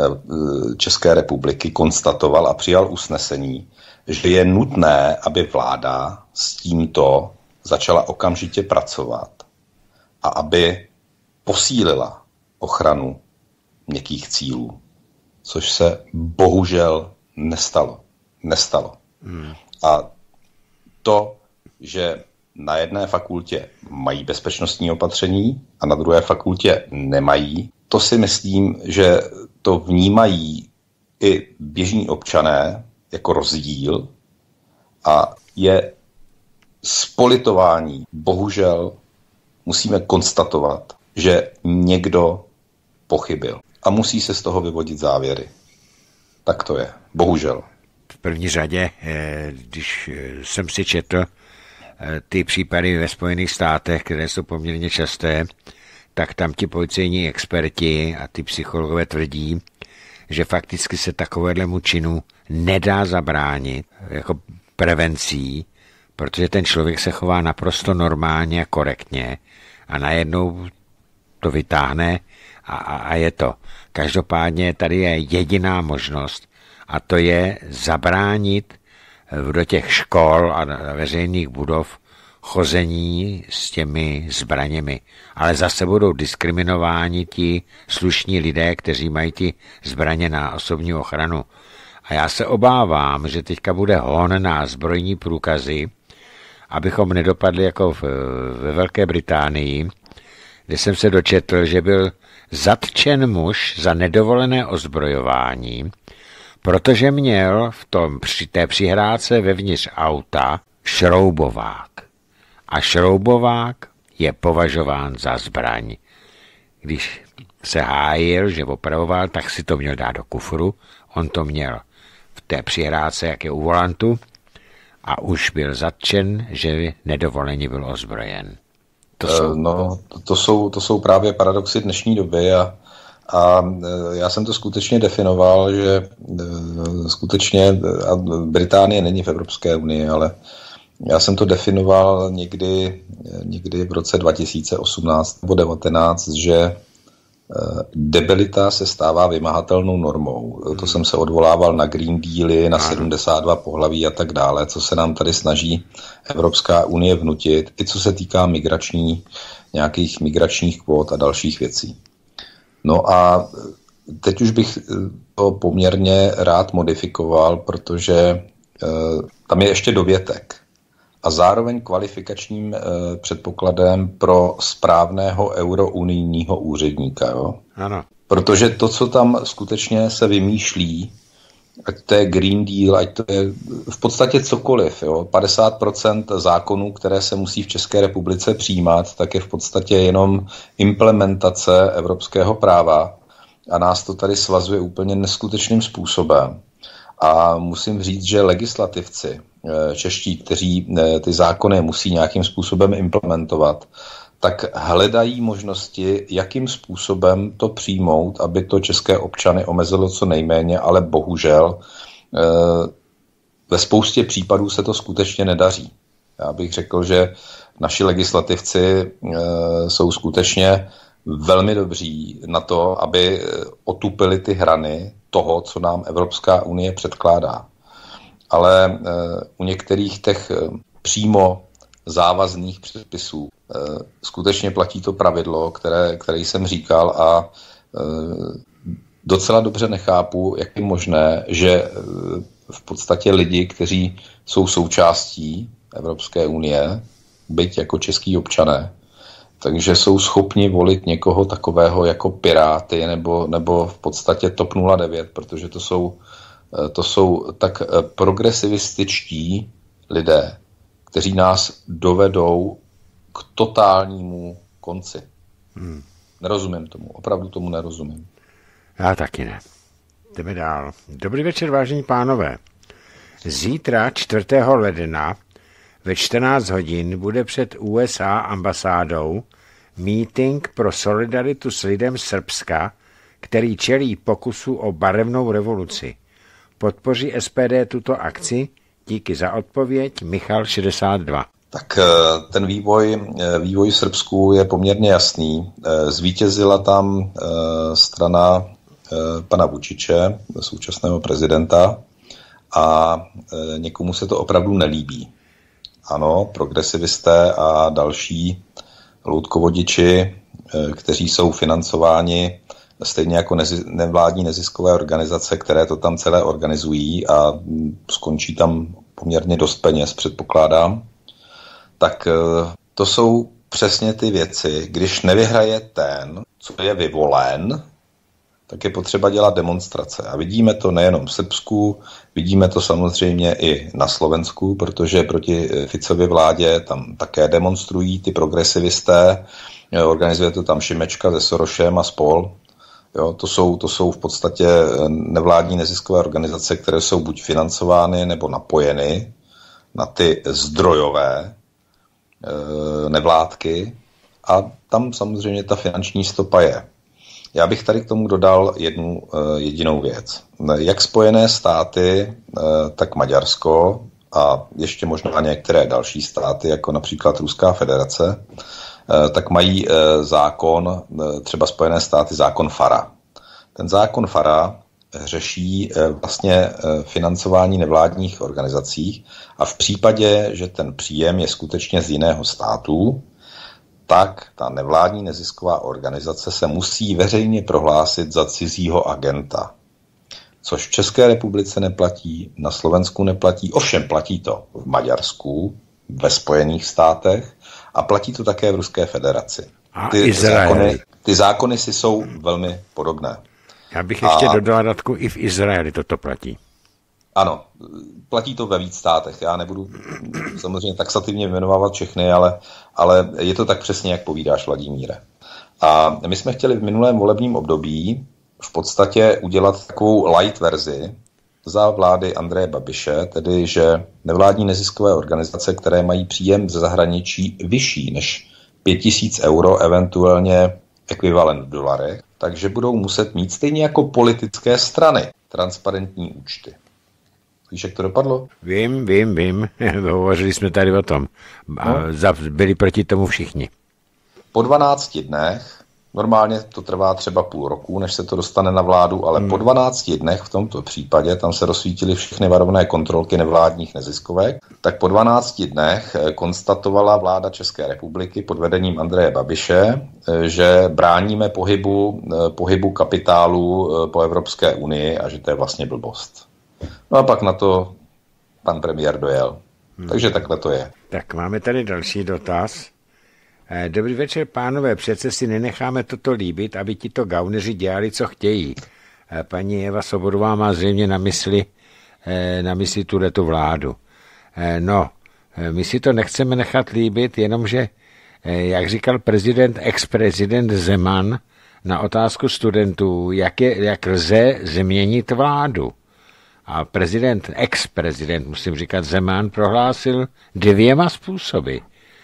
České republiky konstatoval a přijal usnesení, že je nutné, aby vláda s tímto začala okamžitě pracovat a aby posílila ochranu měkkých cílů, což se bohužel nestalo. Nestalo. Hmm. A to, že na jedné fakultě mají bezpečnostní opatření a na druhé fakultě nemají, to si myslím, že to vnímají i běžní občané jako rozdíl a je z politování bohužel musíme konstatovat, že někdo pochybil a musí se z toho vyvodit závěry. Tak to je. Bohužel. V první řadě, když jsem si četl ty případy ve Spojených státech, které jsou poměrně časté, tak tam ti policejní experti a ty psychologové tvrdí, že fakticky se takovému činu nedá zabránit jako prevencí, protože ten člověk se chová naprosto normálně a korektně a najednou to vytáhne a, a, a je to. Každopádně tady je jediná možnost a to je zabránit do těch škol a veřejných budov chození s těmi zbraněmi. Ale zase budou diskriminováni ti slušní lidé, kteří mají ty zbraně na osobní ochranu. A já se obávám, že teďka bude hon na zbrojní průkazy, abychom nedopadli jako v, ve Velké Británii, kde jsem se dočetl, že byl zatčen muž za nedovolené ozbrojování, protože měl v tom, při té přihrádce vevnitř auta šroubovák. A šroubovák je považován za zbraň. Když se hájil, že opravoval, tak si to měl dát do kufru. On to měl v té přihrádce, jak je u volantu, a už byl zatčen, že nedovoleně byl ozbrojen. To jsou, no, to jsou, to jsou právě paradoxy dnešní doby a, a já jsem to skutečně definoval, že skutečně a Británie není v Evropské unii, ale já jsem to definoval někdy, někdy v roce dva tisíce osmnáct nebo devatenáct, že debilita se stává vymahatelnou normou. To jsem se odvolával na Green Dealy, na sedmdesát dva pohlaví a tak dále, co se nám tady snaží Evropská unie vnutit, i co se týká migrační, nějakých migračních kvót a dalších věcí. No a teď už bych to poměrně rád modifikoval, protože tam je ještě dovětek. A zároveň kvalifikačním e, předpokladem pro správného eurounijního úředníka. Jo? Ano. Protože to, co tam skutečně se vymýšlí, ať to je Green Deal, ať to je v podstatě cokoliv, jo? padesát procent zákonů, které se musí v České republice přijímat, tak je v podstatě jenom implementace evropského práva a nás to tady svazuje úplně neskutečným způsobem. A musím říct, že legislativci čeští, kteří ty zákony musí nějakým způsobem implementovat, tak hledají možnosti, jakým způsobem to přijmout, aby to české občany omezilo co nejméně, ale bohužel ve spoustě případů se to skutečně nedaří. Já bych řekl, že naši legislativci jsou skutečně velmi dobří na to, aby otupili ty hrany toho, co nám Evropská unie předkládá. Ale u některých těch přímo závazných předpisů skutečně platí to pravidlo, které, které jsem říkal a docela dobře nechápu, jak je možné, že v podstatě lidi, kteří jsou součástí Evropské unie, byť jako český občané, takže jsou schopni volit někoho takového jako Piráty nebo, nebo v podstatě TOP nula devět, protože to jsou, to jsou tak progresivističtí lidé, kteří nás dovedou k totálnímu konci. Hmm. Nerozumím tomu, opravdu tomu nerozumím. Já taky ne. Jdeme dál. Dobrý večer, vážení pánové. Zítra, čtvrtého ledna, ve čtrnáct hodin bude před U S A ambasádou meeting pro solidaritu s lidem Srbska, který čelí pokusu o barevnou revoluci. Podpoří S P D tuto akci? Díky za odpověď, Michal šedesát dva. Tak ten vývoj, vývoj v Srbsku je poměrně jasný. Zvítězila tam strana pana Vučiče, současného prezidenta, a někomu se to opravdu nelíbí. Ano, progresivisté a další loutkovodiči, kteří jsou financováni stejně jako nezi, nevládní neziskové organizace, které to tam celé organizují a skončí tam poměrně dost peněz, předpokládám, tak to jsou přesně ty věci, když nevyhraje ten, co je vyvolen, tak je potřeba dělat demonstrace. A vidíme to nejenom v Srbsku, vidíme to samozřejmě i na Slovensku, protože proti Ficově vládě tam také demonstrují ty progresivisté, organizuje to tam Šimečka se Sorošem a spol. Jo, to jsou, to jsou v podstatě nevládní neziskové organizace, které jsou buď financovány nebo napojeny na ty zdrojové e, nevládky a tam samozřejmě ta finanční stopa je. Já bych tady k tomu dodal jednu e, jedinou věc. Jak Spojené státy, e, tak Maďarsko a ještě možná některé další státy, jako například Ruská federace, e, tak mají e, zákon, e, třeba Spojené státy, zákon FARA. Ten zákon FARA řeší e, vlastně e, financování nevládních organizací a v případě, že ten příjem je skutečně z jiného státu, tak ta nevládní nezisková organizace se musí veřejně prohlásit za cizího agenta. Což v České republice neplatí, na Slovensku neplatí, ovšem platí to v Maďarsku, ve Spojených státech a platí to také v Ruské federaci. A ty zákony, ty zákony si jsou velmi podobné. Já bych ještě a, dodal, Radku, i v Izraeli toto platí. Ano, platí to ve víc státech. Já nebudu samozřejmě taxativně vyjmenovávat všechny, ale, ale je to tak přesně, jak povídáš, Vladimíre. A my jsme chtěli v minulém volebním období v podstatě udělat takovou light verzi za vlády Andreje Babiše, tedy že nevládní neziskové organizace, které mají příjem ze zahraničí vyšší než pět tisíc euro, eventuálně ekvivalent v dolarech, takže budou muset mít stejně jako politické strany transparentní účty. Víš, jak to dopadlo? Vím, vím, vím. Hovořili jsme tady o tom. A no. Byli proti tomu všichni. Po dvanácti dnech, normálně to trvá třeba půl roku, než se to dostane na vládu, ale hmm. po dvanácti dnech v tomto případě, tam se rozsvítily všechny varovné kontrolky nevládních neziskovek, tak po dvanácti dnech konstatovala vláda České republiky pod vedením Andreje Babiše, že bráníme pohybu, pohybu kapitálu po Evropské unii a že to je vlastně blbost. No a pak na to pan premiér dojel. Hmm. Takže takhle to je. Tak máme tady další dotaz. Dobrý večer, pánové, přece si nenecháme toto líbit, aby tito gauneři dělali, co chtějí. Paní Eva Sobodová má zřejmě na mysli, na mysli tuhletu vládu. No, my si to nechceme nechat líbit, jenomže, jak říkal prezident, ex-prezident Zeman na otázku studentů, jak, je, jak lze změnit vládu. A prezident, ex-prezident, musím říkat, Zeman prohlásil dvěma způsoby.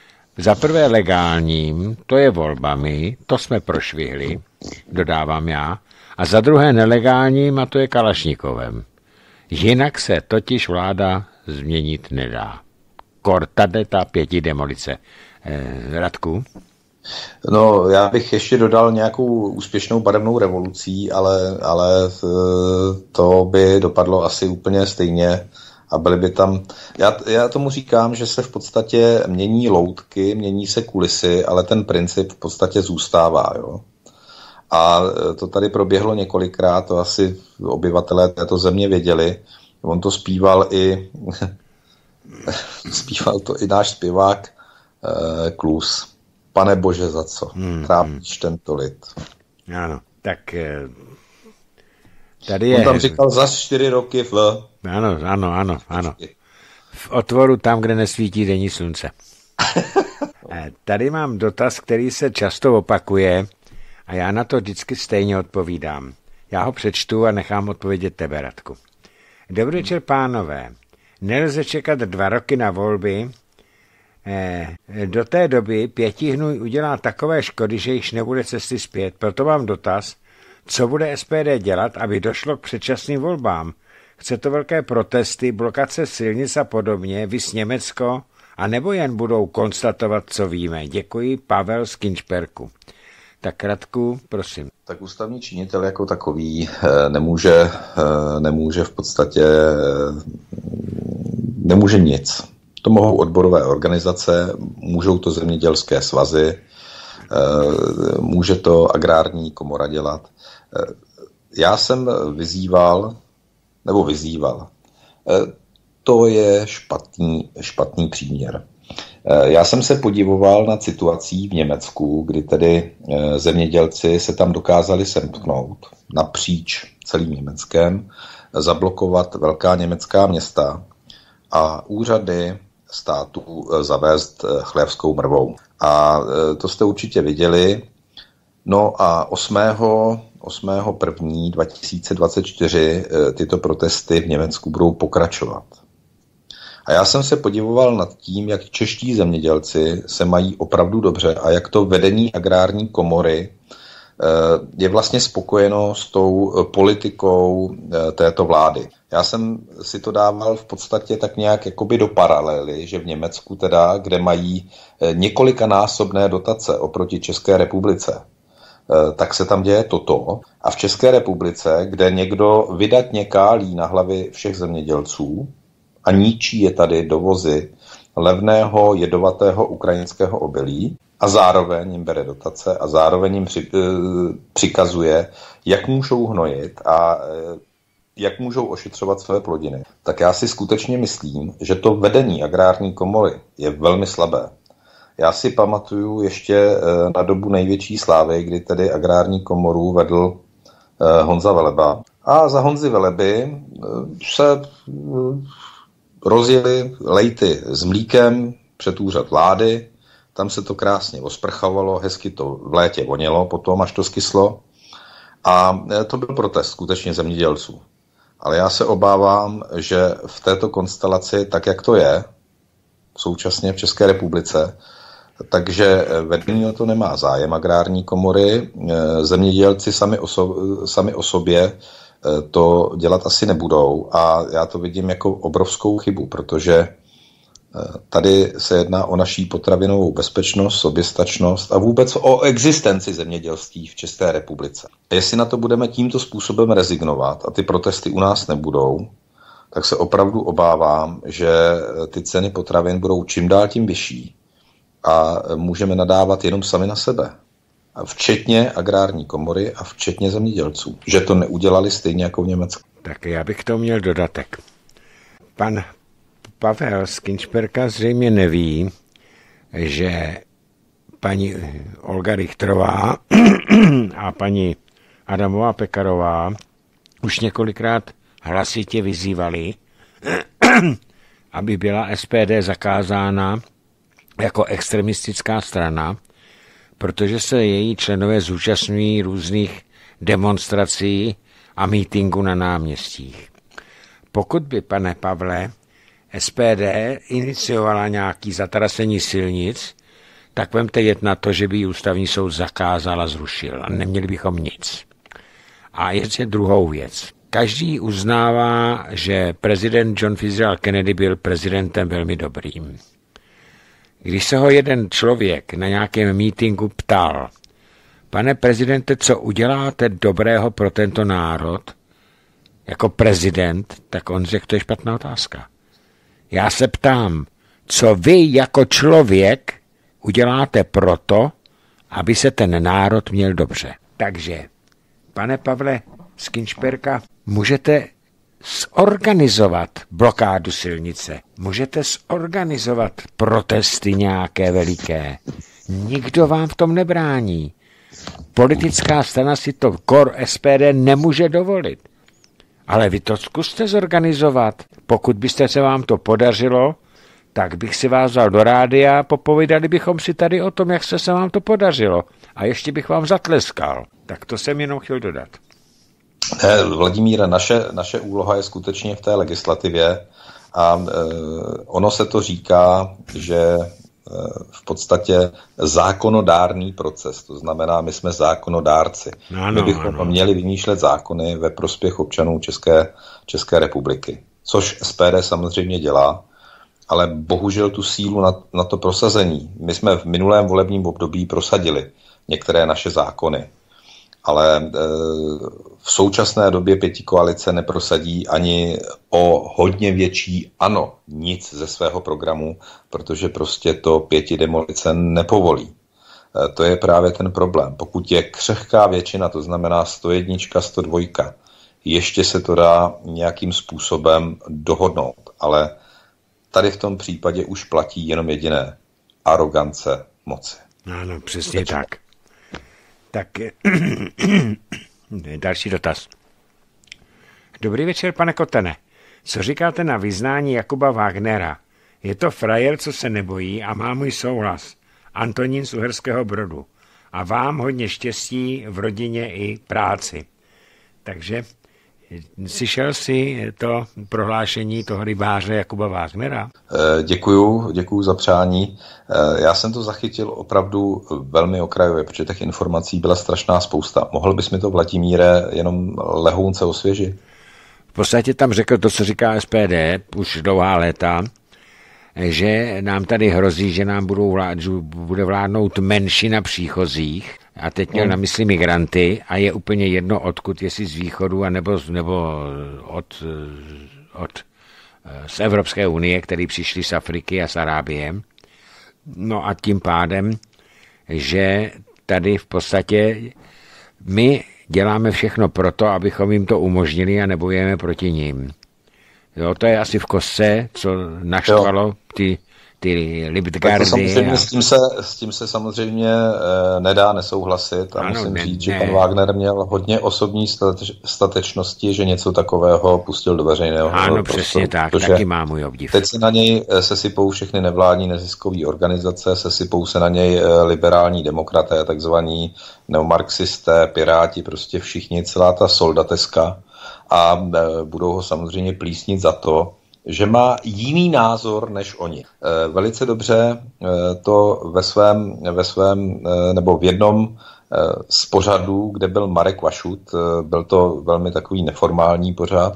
Za prvé legálním, to je volbami, to jsme prošvihli, dodávám já, a za druhé nelegálním, a to je Kalašnikovem. Jinak se totiž vláda změnit nedá. Kortade ta pěti demolice. Eh, Radku? No, já bych ještě dodal nějakou úspěšnou barevnou revolucí, ale, ale to by dopadlo asi úplně stejně. A byly by tam... Já, já tomu říkám, že se v podstatě mění loutky, mění se kulisy, ale ten princip v podstatě zůstává. Jo? A to tady proběhlo několikrát, to asi obyvatelé této země věděli. On to zpíval i zpíval to i náš zpěvák eh, Klus. Pane Bože, za co? Hmm, Trápíš hmm. tento lid. Ano, tak eh, tady je... On tam říkal za čtyři roky v... Ano, ano, ano, ano. V otvoru tam, kde nesvítí denní slunce. Tady mám dotaz, který se často opakuje a já na to vždycky stejně odpovídám. Já ho přečtu a nechám odpovědět tebe, Radku. Dobrý večer, pánové. Nelze čekat dva roky na volby. Do té doby pětihnůj udělá takové škody, že již nebude cesty zpět. Proto mám dotaz, co bude S P D dělat, aby došlo k předčasným volbám. Chce to velké protesty, blokace silnic a podobně, vys Německo, a nebo jen budou konstatovat, co víme. Děkuji, Pavel z Kinčperku. Tak Radku, prosím. Tak ústavní činitel jako takový nemůže, nemůže v podstatě nemůže nic. To mohou odborové organizace, můžou to zemědělské svazy, může to agrární komora dělat. Já jsem vyzýval, nebo vyzýval, to je špatný, špatný příměr. Já jsem se podivoval nad situací v Německu, kdy tedy zemědělci se tam dokázali semknout napříč celým Německem, zablokovat velká německá města a úřady státu zavést chlévskou mrvou. A to jste určitě viděli. No a osmého prvního dva tisíce dvacet čtyři tyto protesty v Německu budou pokračovat. A já jsem se podivoval nad tím, jak čeští zemědělci se mají opravdu dobře a jak to vedení agrární komory je vlastně spokojeno s tou politikou této vlády. Já jsem si to dával v podstatě tak nějak jakoby do paralely, že v Německu teda, kde mají několikanásobné dotace oproti České republice, tak se tam děje toto. A v České republice, kde někdo vydatně kálí na hlavy všech zemědělců a ničí je tady dovozy levného jedovatého ukrajinského obilí a zároveň jim bere dotace a zároveň jim při, přikazuje, jak můžou hnojit a jak můžou ošetřovat své plodiny, tak já si skutečně myslím, že to vedení agrární komory je velmi slabé. Já si pamatuju ještě na dobu největší slávy, kdy tedy agrární komoru vedl Honza Veleba. A za Honzy Veleby se rozjeli lejty s mlíkem před úřad vlády, tam se to krásně osprchovalo, hezky to v létě vonělo potom, až to skyslo. A to byl protest skutečně zemědělců. Ale já se obávám, že v této konstelaci, tak jak to je, současně v České republice, takže vedení o to nemá zájem agrární komory, zemědělci sami o, so, sami o sobě to dělat asi nebudou a já to vidím jako obrovskou chybu, protože tady se jedná o naší potravinovou bezpečnost, soběstačnost a vůbec o existenci zemědělství v České republice. A jestli na to budeme tímto způsobem rezignovat a ty protesty u nás nebudou, tak se opravdu obávám, že ty ceny potravin budou čím dál tím vyšší a můžeme nadávat jenom sami na sebe. A včetně agrární komory a včetně zemědělců, že to neudělali stejně jako v Německu. Tak já bych to měl dodatek. Pan Pavel z Kinčperka zřejmě neví, že paní Olga Richtrová a paní Adamová Pekarová už několikrát hlasitě vyzývali, aby byla S P D zakázána jako extremistická strana, protože se její členové zúčastňují různých demonstrací a mítinků na náměstích. Pokud by, pane Pavle, S P D iniciovala nějaký zatrasení silnic, tak vemte jet na to, že by ústavní soud zakázal a zrušil. A neměli bychom nic. A ještě druhou věc. Každý uznává, že prezident John Fitzgerald Kennedy byl prezidentem velmi dobrým. Když se ho jeden člověk na nějakém mítinku ptal, pane prezidente, co uděláte dobrého pro tento národ jako prezident, tak on řekl, to je špatná otázka. Já se ptám, co vy jako člověk uděláte proto, aby se ten národ měl dobře. Takže, pane Pavle z Kinšperka, můžete zorganizovat blokádu silnice, můžete zorganizovat protesty nějaké veliké. Nikdo vám v tom nebrání. Politická strana si to kor S P D nemůže dovolit. Ale vy to zkuste zorganizovat. Pokud byste se vám to podařilo, tak bych si vás vzal do rádia a popovídali bychom si tady o tom, jak se, se vám to podařilo. A ještě bych vám zatleskal. Tak to jsem jenom chtěl dodat. Ne, Vladimíre, naše, naše úloha je skutečně v té legislativě a e, ono se to říká, že e, v podstatě zákonodárný proces, to znamená, my jsme zákonodárci. Ano, my bychom ano. měli vymýšlet zákony ve prospěch občanů České, České republiky, což S P D samozřejmě dělá, ale bohužel tu sílu na, na to prosazení. My jsme v minulém volebním období prosadili některé naše zákony, ale e, v současné době pětikoalice neprosadí ani o hodně větší ano nic ze svého programu, protože prostě to pěti demolice nepovolí. E, to je právě ten problém. Pokud je křehká většina, to znamená sto jedna, sto dva, ještě se to dá nějakým způsobem dohodnout, ale tady v tom případě už platí jenom jediné. Arogance moci. Ano, přesně Začne. tak. Tak další dotaz. Dobrý večer, pane Kotene. Co říkáte na vyznání Jakuba Wagnera? Je to frajer, co se nebojí a má můj souhlas. Antonín z Uherského Brodu. A vám hodně štěstí v rodině i práci. Takže slyšel jsi to prohlášení toho rybáře Jakuba Wagnera? Děkuju, děkuju za přání. Já jsem to zachytil opravdu velmi okrajově, protože těch informací byla strašná spousta. Mohl bys mi to, Vladimíre, jenom lehounce osvěžit? V podstatě tam řekl to, co říká S P D už dlouhá léta, že nám tady hrozí, že nám budou vlád, bude vládnout menšina příchozích, a teď měl na mysli migranty, a je úplně jedno odkud, jestli z východu, anebo, nebo od, od, z Evropské unie, který přišli z Afriky a z Arábie. No a tím pádem, že tady v podstatě my děláme všechno proto, abychom jim to umožnili a nebojujeme proti ním. Jo, to je asi v kostce, co naštvalo ty, ty Libtgardy. Samozřejmě a... s, tím se, s tím se samozřejmě e, nedá nesouhlasit a ano, musím ne, říct, ne. že pan Wagner měl hodně osobní stateč, statečnosti, že něco takového pustil do veřejného prostoru. Ano, prostoru, přesně tak, taky má můj obdiv. Teď se na něj sesypou všechny nevládní neziskové organizace, sesypou se na něj liberální demokraté, takzvaní neomarxisté, piráti, prostě všichni, celá ta soldateska. A budou ho samozřejmě plísnit za to, že má jiný názor než oni. Velice dobře to ve svém, ve svém nebo v jednom z pořadů, kde byl Marek Vašut, byl to velmi takový neformální pořad,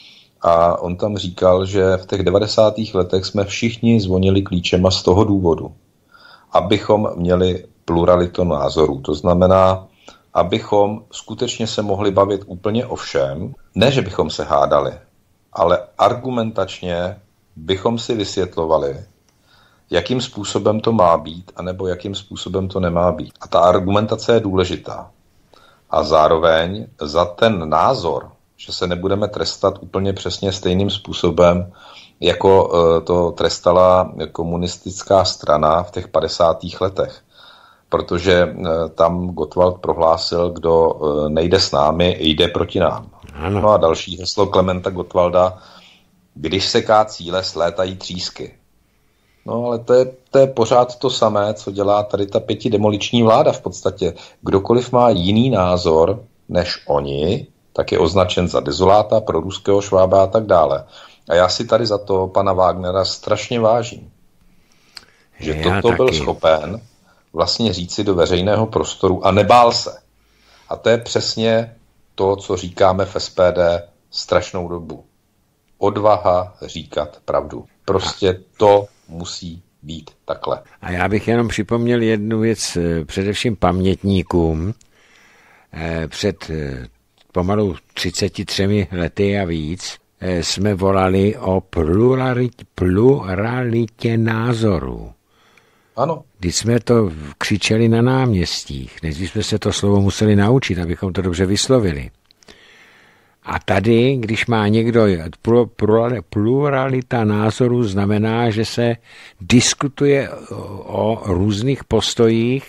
a on tam říkal, že v těch devadesátých letech jsme všichni zvonili klíčema z toho důvodu, abychom měli pluralitu názorů. To znamená, abychom skutečně se mohli bavit úplně o všem, ne, že bychom se hádali, ale argumentačně bychom si vysvětlovali, jakým způsobem to má být, anebo jakým způsobem to nemá být. A ta argumentace je důležitá. A zároveň za ten názor, že se nebudeme trestat úplně přesně stejným způsobem, jako to trestala komunistická strana v těch padesátých letech. Protože tam Gottwald prohlásil, kdo nejde s námi, jde proti nám. Ano. No a další heslo Klementa Gottwalda, když seká cíle, slétají třísky. No ale to je, to je pořád to samé, co dělá tady ta pětidemoliční vláda v podstatě. Kdokoliv má jiný názor než oni, tak je označen za dezoláta, pro ruského švába a tak dále. A já si tady za to pana Wagnera strašně vážím. Že já toto taky. Byl schopen vlastně říci do veřejného prostoru a nebál se. A to je přesně to, co říkáme v S P D strašnou dobu. Odvaha říkat pravdu. Prostě to musí být takhle. A já bych jenom připomněl jednu věc především pamětníkům. Před pomalu třiceti třemi lety a víc jsme volali o pluralitě, pluralitě názorů. Ano. Když jsme to křičeli na náměstích, než jsme se to slovo museli naučit, abychom to dobře vyslovili. A tady, když má někdo pluralita názorů, znamená, že se diskutuje o různých postojích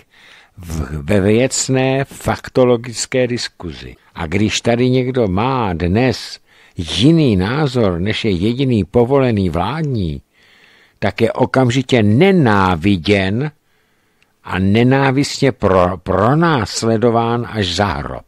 ve věcné faktologické diskuzi. A když tady někdo má dnes jiný názor, než je jediný povolený vládní, tak je okamžitě nenáviděn a nenávistně pro, pronásledován až za hrob.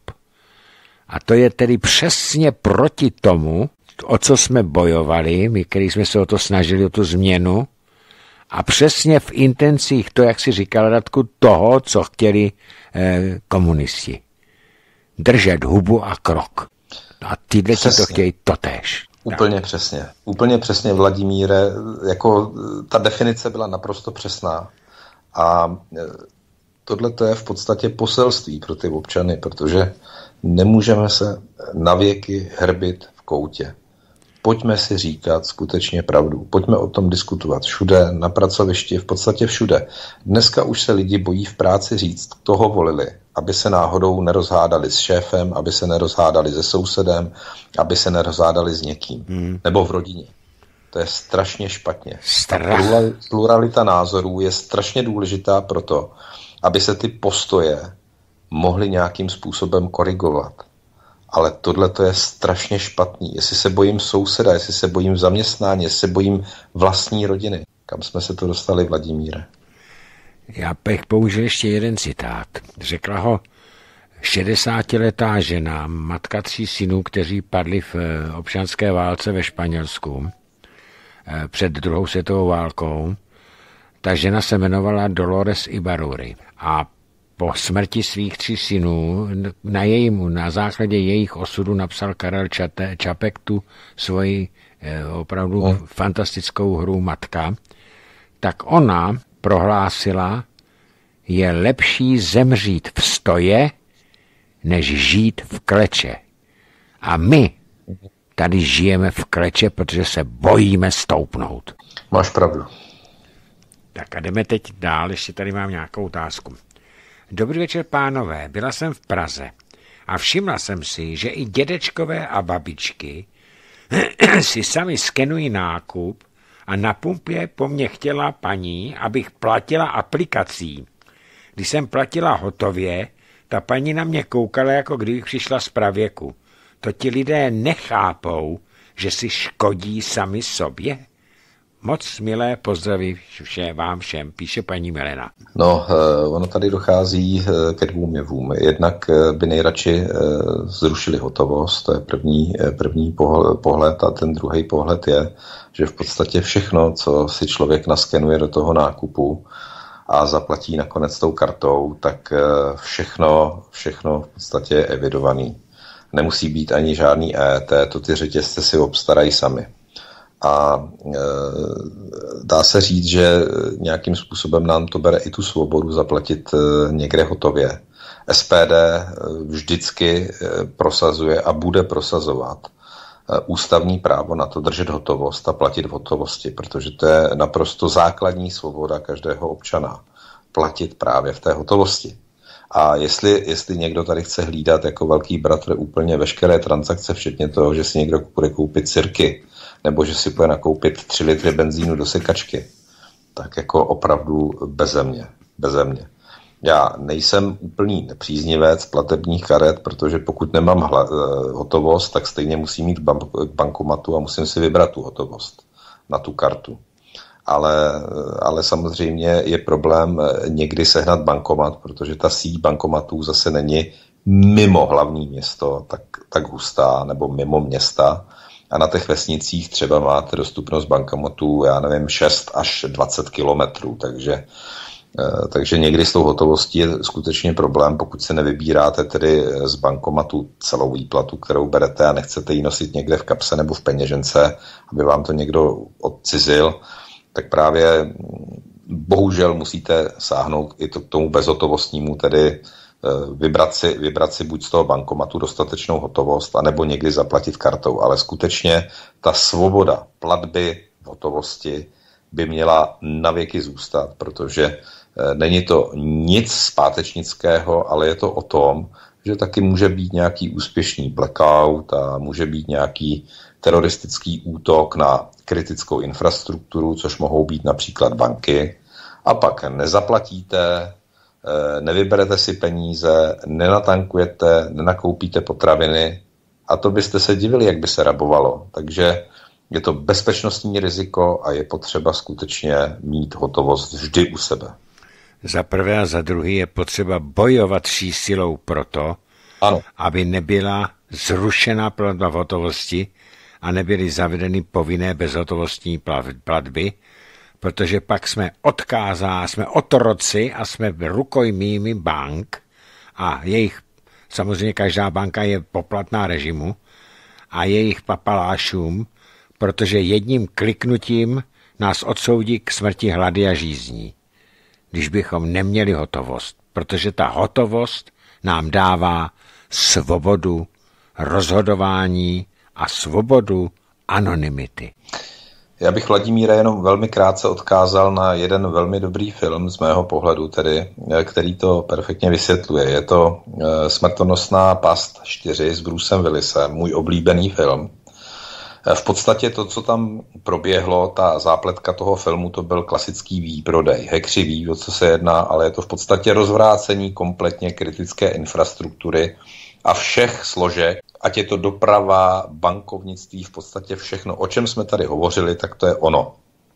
A to je tedy přesně proti tomu, o co jsme bojovali, my, který jsme se o to snažili, o tu změnu, a přesně v intencích, to, jak si říkal, Radku, toho, co chtěli eh, komunisti. Držet hubu a krok. A tyhle si to chtějí totéž. Úplně tak. přesně. Úplně přesně, Vladimíre. Jako ta definice byla naprosto přesná. A tohle to je v podstatě poselství pro ty občany, protože nemůžeme se navěky hrbit v koutě. Pojďme si říkat skutečně pravdu. Pojďme o tom diskutovat všude, na pracovišti, v podstatě všude. Dneska už se lidi bojí v práci říct, toho volili, aby se náhodou nerozhádali s šéfem, aby se nerozhádali se sousedem, aby se nerozhádali s někým. Hmm. Nebo v rodině. To je strašně špatně. Strach. Pluralita názorů je strašně důležitá proto, aby se ty postoje mohly nějakým způsobem korigovat. Ale tohle to je strašně špatný. Jestli se bojím souseda, jestli se bojím zaměstnání, jestli se bojím vlastní rodiny. Kam jsme se to dostali, Vladimíre? Já bych použil ještě jeden citát. Řekla ho šedesátiletá žena, matka tří synů, kteří padli v občanské válce ve Španělsku před druhou světovou válkou. Ta žena se jmenovala Dolores Ibaruri a po smrti svých tří synů na, jejímu, na základě jejich osudu napsal Karel Čapek tu svoji eh, opravdu no. fantastickou hru Matka, tak ona prohlásila, je lepší zemřít v stoje, než žít v kleče. A my tady žijeme v kleče, protože se bojíme stoupnout. Máš pravdu. Tak a jdeme teď dál, ještě tady mám nějakou otázku. Dobrý večer, pánové, byla jsem v Praze a všimla jsem si, že i dědečkové a babičky si sami skenují nákup a na pumpě po mně chtěla paní, abych platila aplikací. Když jsem platila hotově, ta paní na mě koukala, jako kdybych přišla z pravěku. To ti lidé nechápou, že si škodí sami sobě. Moc milé pozdraví vše, vám všem, píše paní Milena. No, ono tady dochází ke dvou jevům. Jednak by nejradši zrušili hotovost, to je první, první pohled, a ten druhý pohled je, že v podstatě všechno, co si člověk naskenuje do toho nákupu a zaplatí nakonec tou kartou, tak všechno, všechno v podstatě je evidovaný. Nemusí být ani žádný E T, to ty řetězce si obstarají sami. A e, dá se říct, že nějakým způsobem nám to bere i tu svobodu zaplatit e, někde hotově. S P D vždycky e, prosazuje a bude prosazovat e, ústavní právo na to držet hotovost a platit v hotovosti, protože to je naprosto základní svoboda každého občana. Platit právě v té hotovosti. A jestli, jestli někdo tady chce hlídat jako velký bratr úplně veškeré transakce, včetně toho, že si někdo bude koupit sirky, nebo že si bude nakoupit tři litry benzínu do sekačky, tak jako opravdu beze mě, beze mě. Já nejsem úplný nepříznivec platebních karet, protože pokud nemám hla, hotovost, tak stejně musím mít k bankomatu a musím si vybrat tu hotovost na tu kartu. Ale, ale samozřejmě je problém někdy sehnat bankomat, protože ta síť bankomatů zase není mimo hlavní město tak, tak hustá, nebo mimo města. A na těch vesnicích třeba máte dostupnost bankomatů, já nevím, šest až dvacet kilometrů, takže, takže někdy s tou hotovostí je skutečně problém, pokud se nevybíráte tedy z bankomatu celou výplatu, kterou berete a nechcete ji nosit někde v kapse nebo v peněžence, aby vám to někdo odcizil, tak právě bohužel musíte sáhnout i to, k tomu bezhotovostnímu, tedy vybrat si, vybrat si buď z toho bankomatu dostatečnou hotovost, anebo někdy zaplatit kartou. Ale skutečně ta svoboda platby v hotovosti by měla navěky zůstat, protože není to nic zpátečnického, ale je to o tom, že taky může být nějaký úspěšný blackout a může být nějaký teroristický útok na kritickou infrastrukturu, což mohou být například banky, a pak nezaplatíte, nevyberete si peníze, nenatankujete, nenakoupíte potraviny a to byste se divili, jak by se rabovalo. Takže je to bezpečnostní riziko a je potřeba skutečně mít hotovost vždy u sebe. Za prvé a za druhé je potřeba bojovat vší silou proto, ano. aby nebyla zrušena platba v hotovosti a nebyly zavedeny povinné bezhotovostní platby, protože pak jsme odkázáni, jsme otroci a jsme rukojmími bank a jejich, samozřejmě každá banka je poplatná režimu a jejich papalášům, protože jedním kliknutím nás odsoudí k smrti hlady a žízní, když bychom neměli hotovost, protože ta hotovost nám dává svobodu rozhodování a svobodu anonymity. Já bych, Vladimíre, jenom velmi krátce odkázal na jeden velmi dobrý film z mého pohledu, tedy, který to perfektně vysvětluje. Je to Smrtonosná past čtyři s Brucem Willisem, můj oblíbený film. V podstatě to, co tam proběhlo, ta zápletka toho filmu, to byl klasický výprodej. Hekři ví, o co se jedná, ale je to v podstatě rozvrácení kompletně kritické infrastruktury a všech složek, ať je to doprava, bankovnictví, v podstatě všechno, o čem jsme tady hovořili, tak to je ono.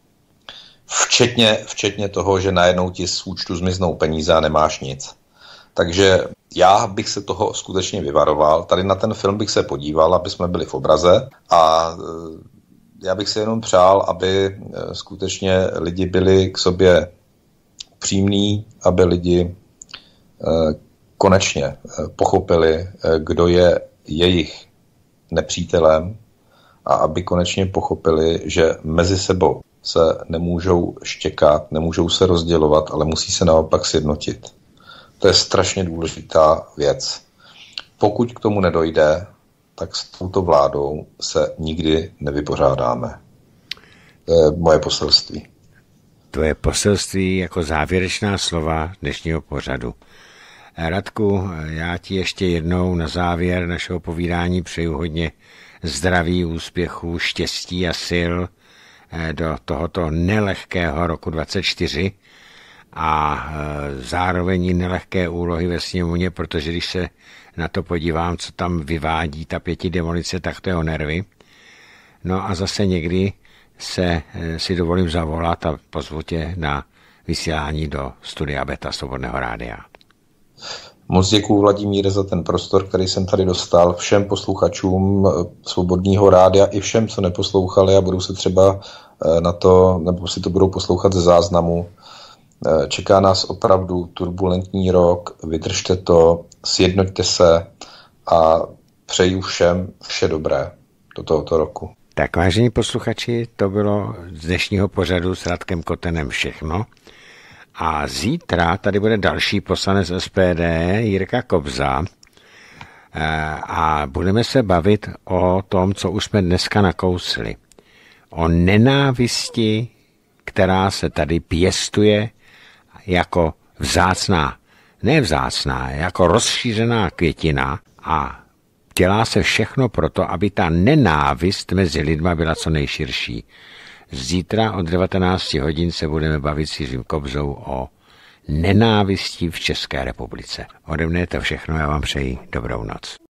Včetně, včetně toho, že najednou ti z účtu zmiznou peníze a nemáš nic. Takže já bych se toho skutečně vyvaroval. Tady na ten film bych se podíval, aby jsme byli v obraze a já bych se jenom přál, aby skutečně lidi byli k sobě přímní, aby lidi konečně pochopili, kdo je jejich nepřítelem a aby konečně pochopili, že mezi sebou se nemůžou štěkat, nemůžou se rozdělovat, ale musí se naopak sjednotit. To je strašně důležitá věc. Pokud k tomu nedojde, tak s touto vládou se nikdy nevypořádáme. To je moje poselství. To je poselství jako závěrečná slova dnešního pořadu. Radku, já ti ještě jednou na závěr našeho povídání přeju hodně zdraví, úspěchů, štěstí a sil do tohoto nelehkého roku dvacet čtyři a zároveň nelehké úlohy ve sněmovně, protože když se na to podívám, co tam vyvádí ta pěti demolice, tak to je o nervy. No a zase někdy se si dovolím zavolat a pozvu tě na vysílání do studia Beta Svobodného rádia. Moc děkuju, Vladimíre, za ten prostor, který jsem tady dostal, všem posluchačům Svobodného rádia i všem, co neposlouchali a budou se třeba na to, nebo si to budou poslouchat ze záznamu. Čeká nás opravdu turbulentní rok, vydržte to, sjednoťte se a přeju všem vše dobré do tohoto roku. Tak, vážení posluchači, to bylo z dnešního pořadu s Radkem Kotenem všechno. A zítra tady bude další poslanec S P D, Jirka Kobza, a budeme se bavit o tom, co už jsme dneska nakousli. O nenávisti, která se tady pěstuje jako vzácná, ne vzácná, jako rozšířená květina a dělá se všechno proto, aby ta nenávist mezi lidma byla co nejširší. Zítra od devatenáct hodin se budeme bavit s Jiřím Kobzou o nenávisti v České republice. Ode mne je to všechno, já vám přeji dobrou noc.